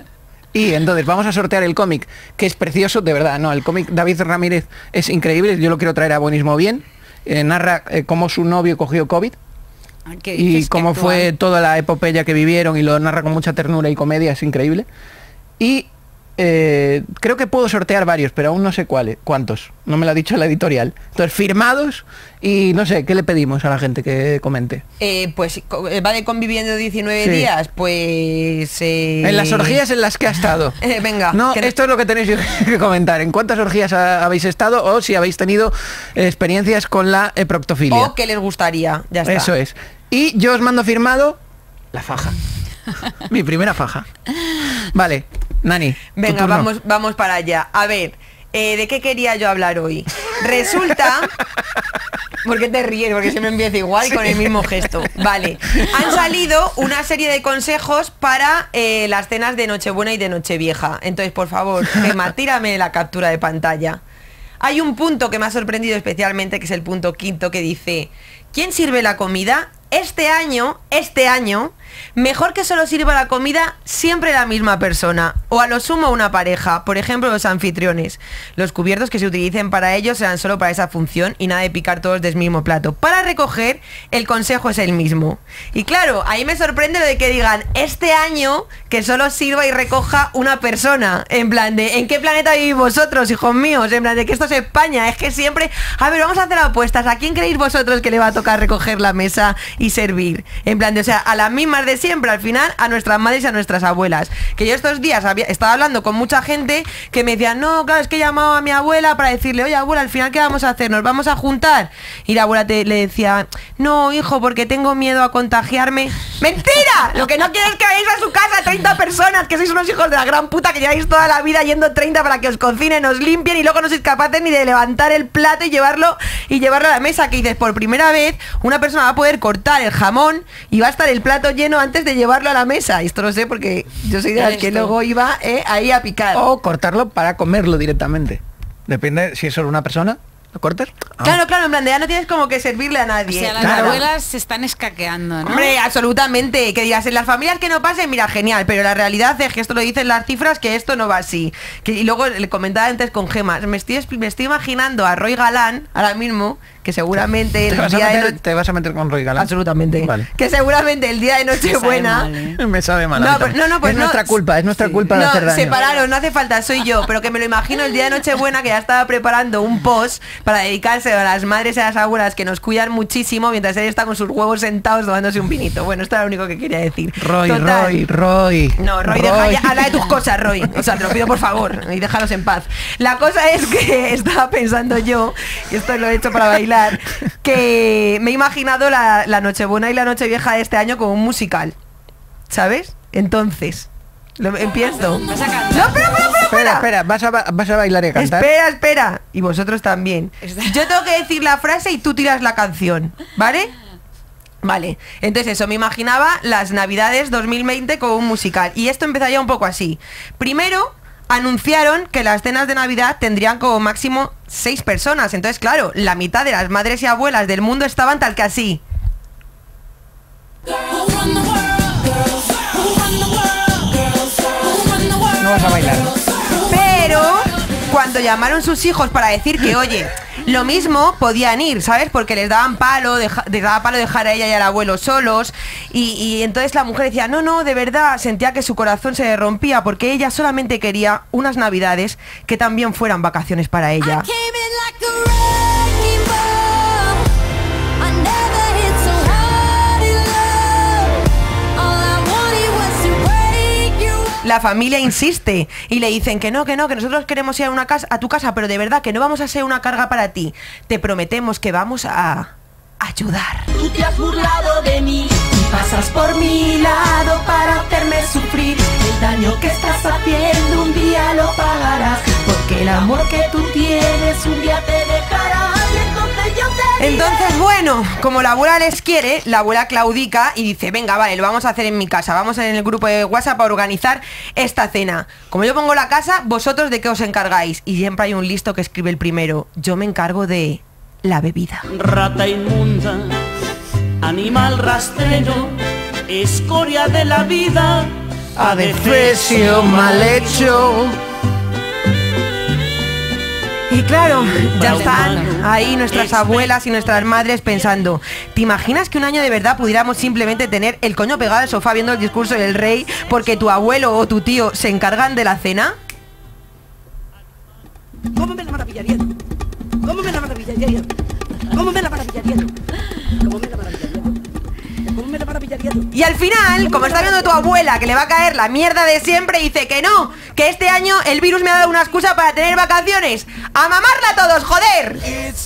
Y entonces vamos a sortear el cómic, que es precioso, de verdad. No, el cómic David Ramírez es increíble. Yo lo quiero traer a Buenismo Bien. Eh, narra eh, cómo su novio cogió COVID. ¿Qué Y dices? cómo Que fue actual. toda la epopeya que vivieron, y lo narra con mucha ternura y comedia, es increíble. Y eh, creo que puedo sortear varios, pero aún no sé cuáles, cuántos. No me lo ha dicho la editorial. Entonces, firmados, y no sé, ¿qué le pedimos a la gente que comente? Eh, pues co- va de Conviviendo diecinueve Sí. días, pues... eh, En las orgías en las que ha estado. Eh, venga, No, que no- esto es lo que tenéis que comentar. ¿En cuántas orgías ha- habéis estado, o si habéis tenido eh, experiencias con la eh, proctofilia? O que les gustaría, ya está. Eso es. Y yo os mando firmado la faja. Mi primera faja. Vale, Nani. tu Venga, turno. vamos, vamos para allá. A ver, eh, ¿de qué quería yo hablar hoy? Resulta... ¿Por qué te ríes? Porque siempre empieza igual con el mismo gesto. Vale. Han salido una serie de consejos para eh, las cenas de Nochebuena y de Nochevieja. Entonces, por favor, Gemma, tírame la captura de pantalla. Hay un punto que me ha sorprendido especialmente, que es el punto quinto, que dice: ¿quién sirve la comida? Este año, este año, mejor que solo sirva la comida siempre la misma persona, o a lo sumo una pareja, por ejemplo los anfitriones. Los cubiertos que se utilicen para ellos serán solo para esa función y nada de picar todos del mismo plato. Para recoger, el consejo es el mismo. Y claro, ahí me sorprende lo de que digan este año que solo sirva y recoja una persona. En plan de, ¿en qué planeta vivís vosotros, hijos míos? En plan de que esto es España, es que siempre... A ver, vamos a hacer apuestas. ¿A quién creéis vosotros que le va a tocar recoger la mesa y servir? En plan de, o sea, a las mismas de siempre, al final, a nuestras madres y a nuestras abuelas. Que yo estos días había, estaba hablando con mucha gente que me decían, no, claro, es que he llamado a mi abuela para decirle, oye, abuela, al final, ¿qué vamos a hacer? ¿Nos vamos a juntar? Y la abuela te, le decía, no, hijo, porque tengo miedo a contagiarme. ¡Mentira! Lo que no quiero es que vayáis a su casa treinta personas, que sois unos hijos de la gran puta, que lleváis toda la vida yendo treinta para que os cocinen, os limpien, y luego no sois capaces ni de levantar el plato y llevarlo y llevarlo a la mesa. Que dices, por primera vez una persona va a poder cortar el jamón y va a estar el plato lleno antes de llevarlo a la mesa. Y esto lo sé porque yo soy de las Eres que tú. luego iba eh, ahí a picar. O cortarlo para comerlo directamente. Depende si es solo una persona. ¿Lo cortas? Ah. Claro, claro, en plan de ya no tienes como que servirle a O nadie. sea, las Claro. abuelas se están escaqueando, ¿no? Hombre, absolutamente. Que digas, en las familias que no pasen, mira, genial. Pero la realidad es que esto lo dicen las cifras, que esto no va así. Que, y luego le comentaba antes con Gemma, me estoy, me estoy imaginando a Roy Galán ahora mismo, que seguramente ¿Te el vas, a día de meter, no- te vas a meter con Roy Galán? Absolutamente. Vale. Que seguramente el día de Nochebuena... sabe mal, ¿eh? Me sabe mal. a No, mí pues- también. no, no, pues es no. nuestra culpa, es nuestra culpa de No, hacer daño. separaros, no hace falta, soy yo, pero que me lo imagino el día de Nochebuena, que ya estaba preparando un post para dedicarse a las madres y a las abuelas que nos cuidan muchísimo, mientras él está con sus huevos sentados tomándose un vinito. Bueno, esto era lo único que quería decir. Roy, Total. Roy, Roy. No, Roy, deja ya, habla de tus cosas, Roy. O sea, te lo pido por favor y déjalos en paz. La cosa es que estaba pensando yo, y esto lo he hecho para bailar, que me he imaginado la, la Nochebuena y la Nochevieja de este año como un musical. ¿Sabes? Entonces, lo, empiezo. Vas a cantar. No, espera, espera, espera, Espera, espera. espera, ¿vas a, ba- vas a bailar y a cantar? Espera, espera. Y vosotros también. Está- Yo tengo que decir la frase y tú tiras la canción, ¿vale? Vale, entonces eso, me imaginaba las Navidades dos mil veinte como un musical. Y esto empezaría un poco así. Primero, anunciaron que las cenas de Navidad tendrían como máximo seis personas. Entonces, claro, la mitad de las madres y abuelas del mundo estaban tal que así. No vas a bailar. Pero cuando llamaron sus hijos para decir que, oye, lo mismo podían ir, ¿sabes? Porque les daban palo, deja- les daba palo dejar a ella y al abuelo solos. Y, y entonces la mujer decía, no, no, de verdad, sentía que su corazón se rompía porque ella solamente quería unas Navidades que también fueran vacaciones para ella. La familia insiste y le dicen que no, que no, que nosotros queremos ir a, una casa, a tu casa, pero de verdad que no vamos a ser una carga para ti. Te prometemos que vamos a ayudar. Tú te has burlado de mí y pasas por mi lado para hacerme sufrir. El daño que estás haciendo un día lo pagarás, porque el amor que tú tienes un día te dejará. Y entonces yo te Entonces, bueno, como la abuela les quiere, la abuela claudica y dice, venga, vale, lo vamos a hacer en mi casa, vamos en el grupo de WhatsApp a organizar esta cena. Como yo pongo la casa, ¿vosotros de qué os encargáis? Y siempre hay un listo que escribe el primero, yo me encargo de la bebida. Rata inmunda, animal rastrero, escoria de la vida, Adefesio mal hecho. Y claro, ya están ahí nuestras abuelas y nuestras madres pensando, ¿te imaginas que un año de verdad pudiéramos simplemente tener el coño pegado al sofá viendo el discurso del rey porque tu abuelo o tu tío se encargan de la cena? ¿Cómo me la maravillaría? ¿Cómo me la maravillaría? ¿Cómo me la maravillaría? ¿Cómo me la maravillaría? ¿Cómo me la maravillaría? Y al final, como está viendo tu abuela que le va a caer la mierda de siempre, dice que no, que este año el virus me ha dado una excusa para tener vacaciones. ¡A mamarla a todos, joder!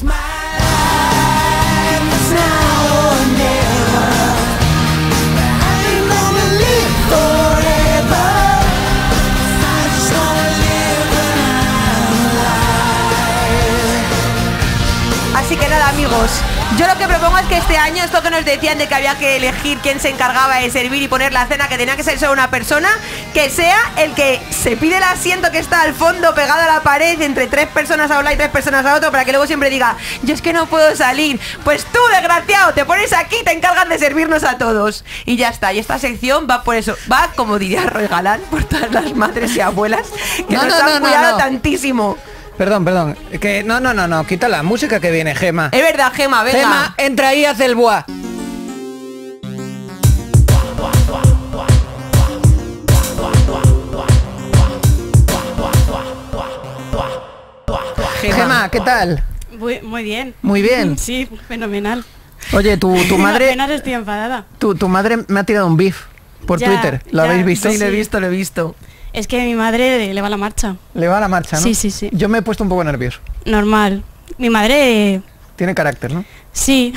Así que nada, amigos, yo lo que propongo es que este año, esto que nos decían de que había que elegir quién se encargaba de servir y poner la cena, que tenía que ser solo una persona, que sea el que se pide el asiento que está al fondo pegado a la pared entre tres personas a un lado y tres personas a otro, para que luego siempre diga, yo es que no puedo salir. Pues tú, desgraciado, te pones aquí y te encargan de servirnos a todos. Y ya está, y esta sección va por eso, va, como diría Roy Galán, por todas las madres y abuelas que No, nos no, han no, no, cuidado no. tantísimo. Perdón, perdón. Que no, no, no, no. Quita la música que viene, Gema. Es verdad, Gema, venga. Gema, entra ahí y haz el buah. Gema, ¿qué tal? Muy, muy bien. Muy bien. Sí, fenomenal. Oye, tu, tu madre, Apenas estoy enfadada. tu, tu madre me ha tirado un beef por Ya, Twitter. ¿Lo ya, habéis visto? Sí, lo he Sí. visto, lo he visto. Es que a mi madre le va la marcha. Le va a la marcha, ¿no? Sí, sí, sí. Yo me he puesto un poco nervioso. Normal. Mi madre, Tiene carácter, ¿no? sí.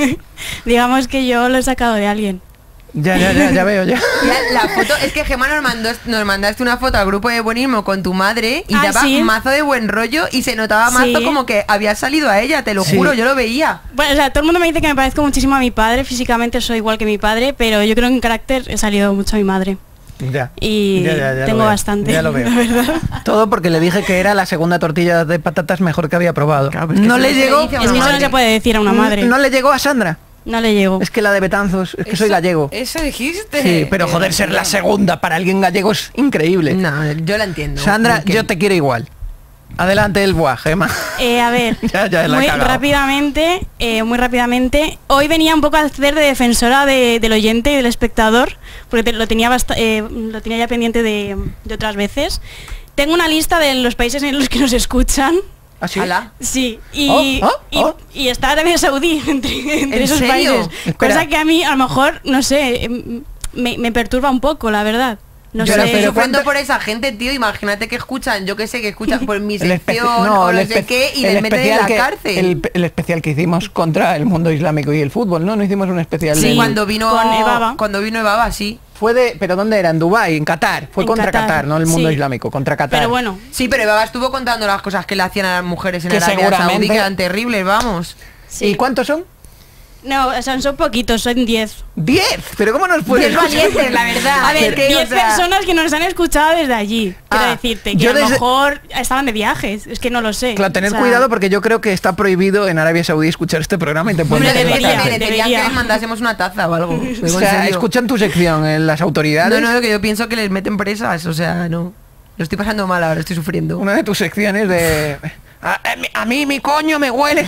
Digamos que yo lo he sacado de alguien. Ya, ya, ya, ya veo, ya. Ya, la foto, es que Gemma nos mandó, nos mandaste una foto al grupo de buenismo con tu madre y Ah, daba ¿sí? mazo de buen rollo y se notaba mazo Sí. como que había salido a ella, te lo Sí. juro, yo lo veía. Bueno, o sea, todo el mundo me dice que me parezco muchísimo a mi padre. Físicamente soy igual que mi padre, pero yo creo que en carácter he salido mucho a mi madre. Ya. Y Ya, ya, ya lo tengo veo. bastante, Ya lo veo. la verdad. Todo porque le dije que era la segunda tortilla de patatas mejor que había probado. Claro, pero es que no eso le no se llegó. dice a Es que una eso no madre. se puede decir a una madre. No le llegó a Sandra. No le llego. Es que la de Betanzos, es que soy gallego. Eso dijiste. Sí, pero joder, ser la segunda para alguien gallego es increíble. No, yo la entiendo. Sandra, Porque- yo te quiero igual. Adelante el buah, Gema. Eh, a ver, Ya, ya la he muy cagado. rápidamente, eh, muy rápidamente. Hoy venía un poco a hacer de defensora de- del oyente y del espectador, porque te- lo, tenía bast- eh, lo tenía ya pendiente de, de otras veces. Tengo una lista de los países en los que nos escuchan. ¿Ah, sí? Ala. Sí, y, Oh, oh, y, oh. y está Arabia Saudí entre, entre ¿En esos serio? países. Espera. Cosa que a mí, a lo mejor, no sé, em, me, me perturba un poco, la verdad. No yo sé. lo estoy pero sufriendo ¿cuánto- por esa gente, tío. Imagínate que escuchan, yo que sé, que escuchan por mi El espe- sección no, o el no sé espe- qué y el les meten en especial la que- cárcel. El, el especial que hicimos contra el mundo islámico y el fútbol, ¿no? No hicimos un especial Sí, de- cuando vino Con Evaba. cuando vino Evaba, sí. Fue de... ¿Pero dónde era? ¿En Dubái? ¿En Qatar? Fue En contra Qatar, Qatar, no el mundo sí. islámico, contra Qatar. Pero bueno, Sí, pero Evaba estuvo contando las cosas que le hacían a las mujeres en Que Arabia seguramente- Saudí, que eran terribles, vamos. sí. ¿Y cuántos son? No, o sea, son poquitos, son diez. ¡Diez! ¿Pero cómo nos puedes Diez valientes, la verdad. A ver, Es que, diez o sea, personas que nos han escuchado desde allí. Quiero Ah, decirte, que yo a lo desde- mejor estaban de viajes. Es que no lo sé. Claro, tener O sea, cuidado porque yo creo que está prohibido en Arabia Saudí escuchar este programa y te pueden Hombre, meter en la debería, cárcel. merecerían debería. que les mandásemos una taza o algo. Lo digo O en sea, serio. escuchan tu sección en las autoridades. No, no, que yo pienso que les meten presas, o sea, no. Lo estoy pasando mal ahora, estoy sufriendo. Una de tus secciones de... A, a mí- a mí mi coño me huele.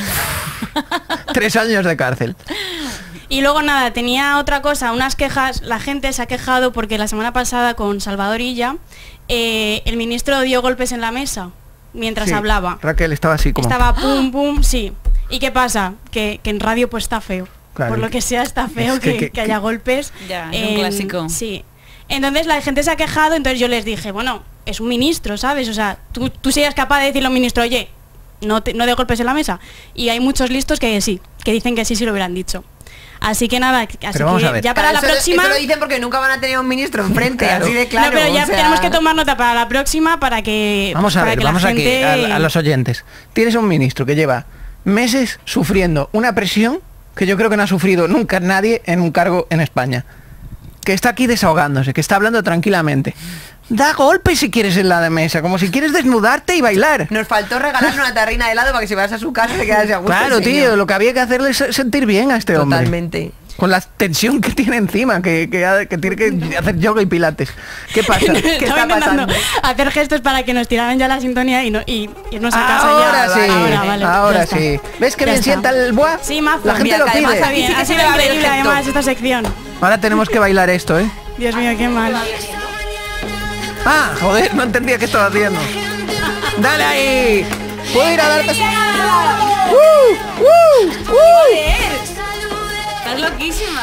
Tres años de cárcel. Y luego nada, tenía otra cosa, unas quejas. La gente se ha quejado porque la semana pasada con Salvador Illa, eh, el ministro dio golpes en la mesa mientras Sí, hablaba. Raquel estaba así como... Estaba pum, pum, sí. ¿Y qué pasa? Que, que en radio pues está feo. Claro. Por lo que sea está feo Es que- que, que- que haya golpes. Ya, es un clásico. Sí. Entonces la gente se ha quejado, entonces yo les dije, bueno, es un ministro, ¿sabes? O sea, tú, tú serías capaz de decirle a un ministro, oye, no, te, no de golpes en la mesa. Y hay muchos listos que sí, que dicen que sí, sí lo hubieran dicho. Así que nada, así Pero vamos que a ver. ya para Claro, la eso- próxima... Eso lo dicen porque nunca van a tener un ministro enfrente, Claro. así de claro. no, pero ya o sea, tenemos que tomar nota para la próxima para que Vamos a para ver, que la vamos aquí, gente... a, a los oyentes. Tienes un ministro que lleva meses sufriendo una presión que yo creo que no ha sufrido nunca nadie en un cargo en España. Que está aquí desahogándose, que está hablando tranquilamente. Da golpes si quieres en la de mesa, como si quieres desnudarte y bailar. Nos faltó regalarle una tarrina de helado para que se vayas a su casa y se quedase a gusto. Claro, el señor. tío, lo que había que hacerle es sentir bien a este hombre. Totalmente. Con la tensión que tiene encima, que, que, ha- que tiene que hacer yoga y pilates. ¿Qué pasa? ¿Qué Estaba está intentando pasando? hacer gestos para que nos tiraran ya la sintonía y, no, y irnos a casa Ahora ya. sí, Ahora, vale, ya ahora está. sí. ¿Ves que Ya bien está. sienta el buah? Sí, mazo. La gente Mira, lo que además pide. Está bien, Sí que ha se sido me va a ver el increíble gesto. además esta sección. Ahora tenemos que bailar esto, ¿eh? Dios mío, qué mal. Ah, joder, no entendía qué estaba haciendo. ¡Dale ahí! ¡Puedo ir a darte... ¡Uh! ¡Uh! ¡Uh! Estás loquísima.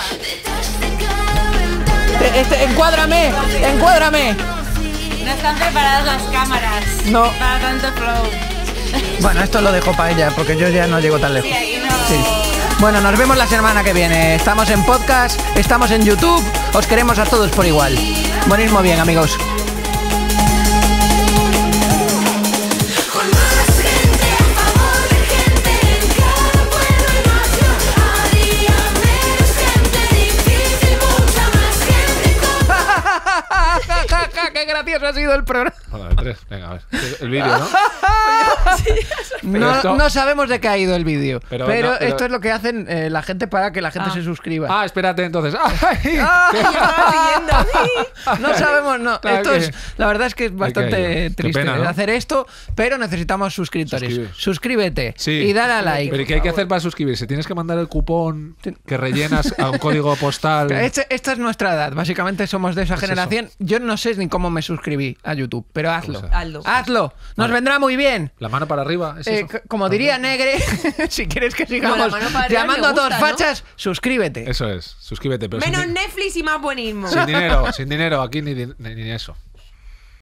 Este, este, encuádrame, encuádrame. No están preparadas las cámaras. No. Para tanto flow. Bueno, esto lo dejo para ella, porque yo ya no llego tan lejos. Sí, ahí no. Sí. Bueno, nos vemos la semana que viene. Estamos en podcast, estamos en YouTube. Os queremos a todos por igual. Buenísimo bien, amigos. Con más gente a favor de gente en cada pueblo y nación. A día menos gente difícil, mucha más gente con... ¡Qué gracioso ha sido el programa! Bueno, de tres. Venga, a ver. El vídeo, ¿no? No, esto- no sabemos de qué ha ido el vídeo, pero, Pero no, pero- esto es lo que hacen eh, la gente para que la gente se suscriba. Ah, espérate entonces. ¡Ay! No sabemos, no. Claro Esto que- es, la verdad es que es Hay que bastante ello. Qué triste pena, ¿no? hacer esto, pero necesitamos suscriptores. Suscribir. Suscríbete Sí. y dale a like. Pero ¿y qué hay que hacer para suscribirse? Tienes que mandar el cupón que rellenas a un código postal. Este- esta es nuestra edad, básicamente somos de esa Pues generación. Yo no sé ni cómo me suscribí a YouTube, pero hazlo. Pues Hazlo. Hazlo, nos Vale. vendrá muy bien. La mano para arriba. ¿es Eh, eso? c- como diría Negre, si quieres que sigamos No, la mano para arriba llamando me a todos gusta, ¿no? fachas, suscríbete. Eso es. Suscríbete. Pero sin Menos di- Netflix y más buenismo. sin dinero, sin dinero. Aquí ni, di- ni- ni eso.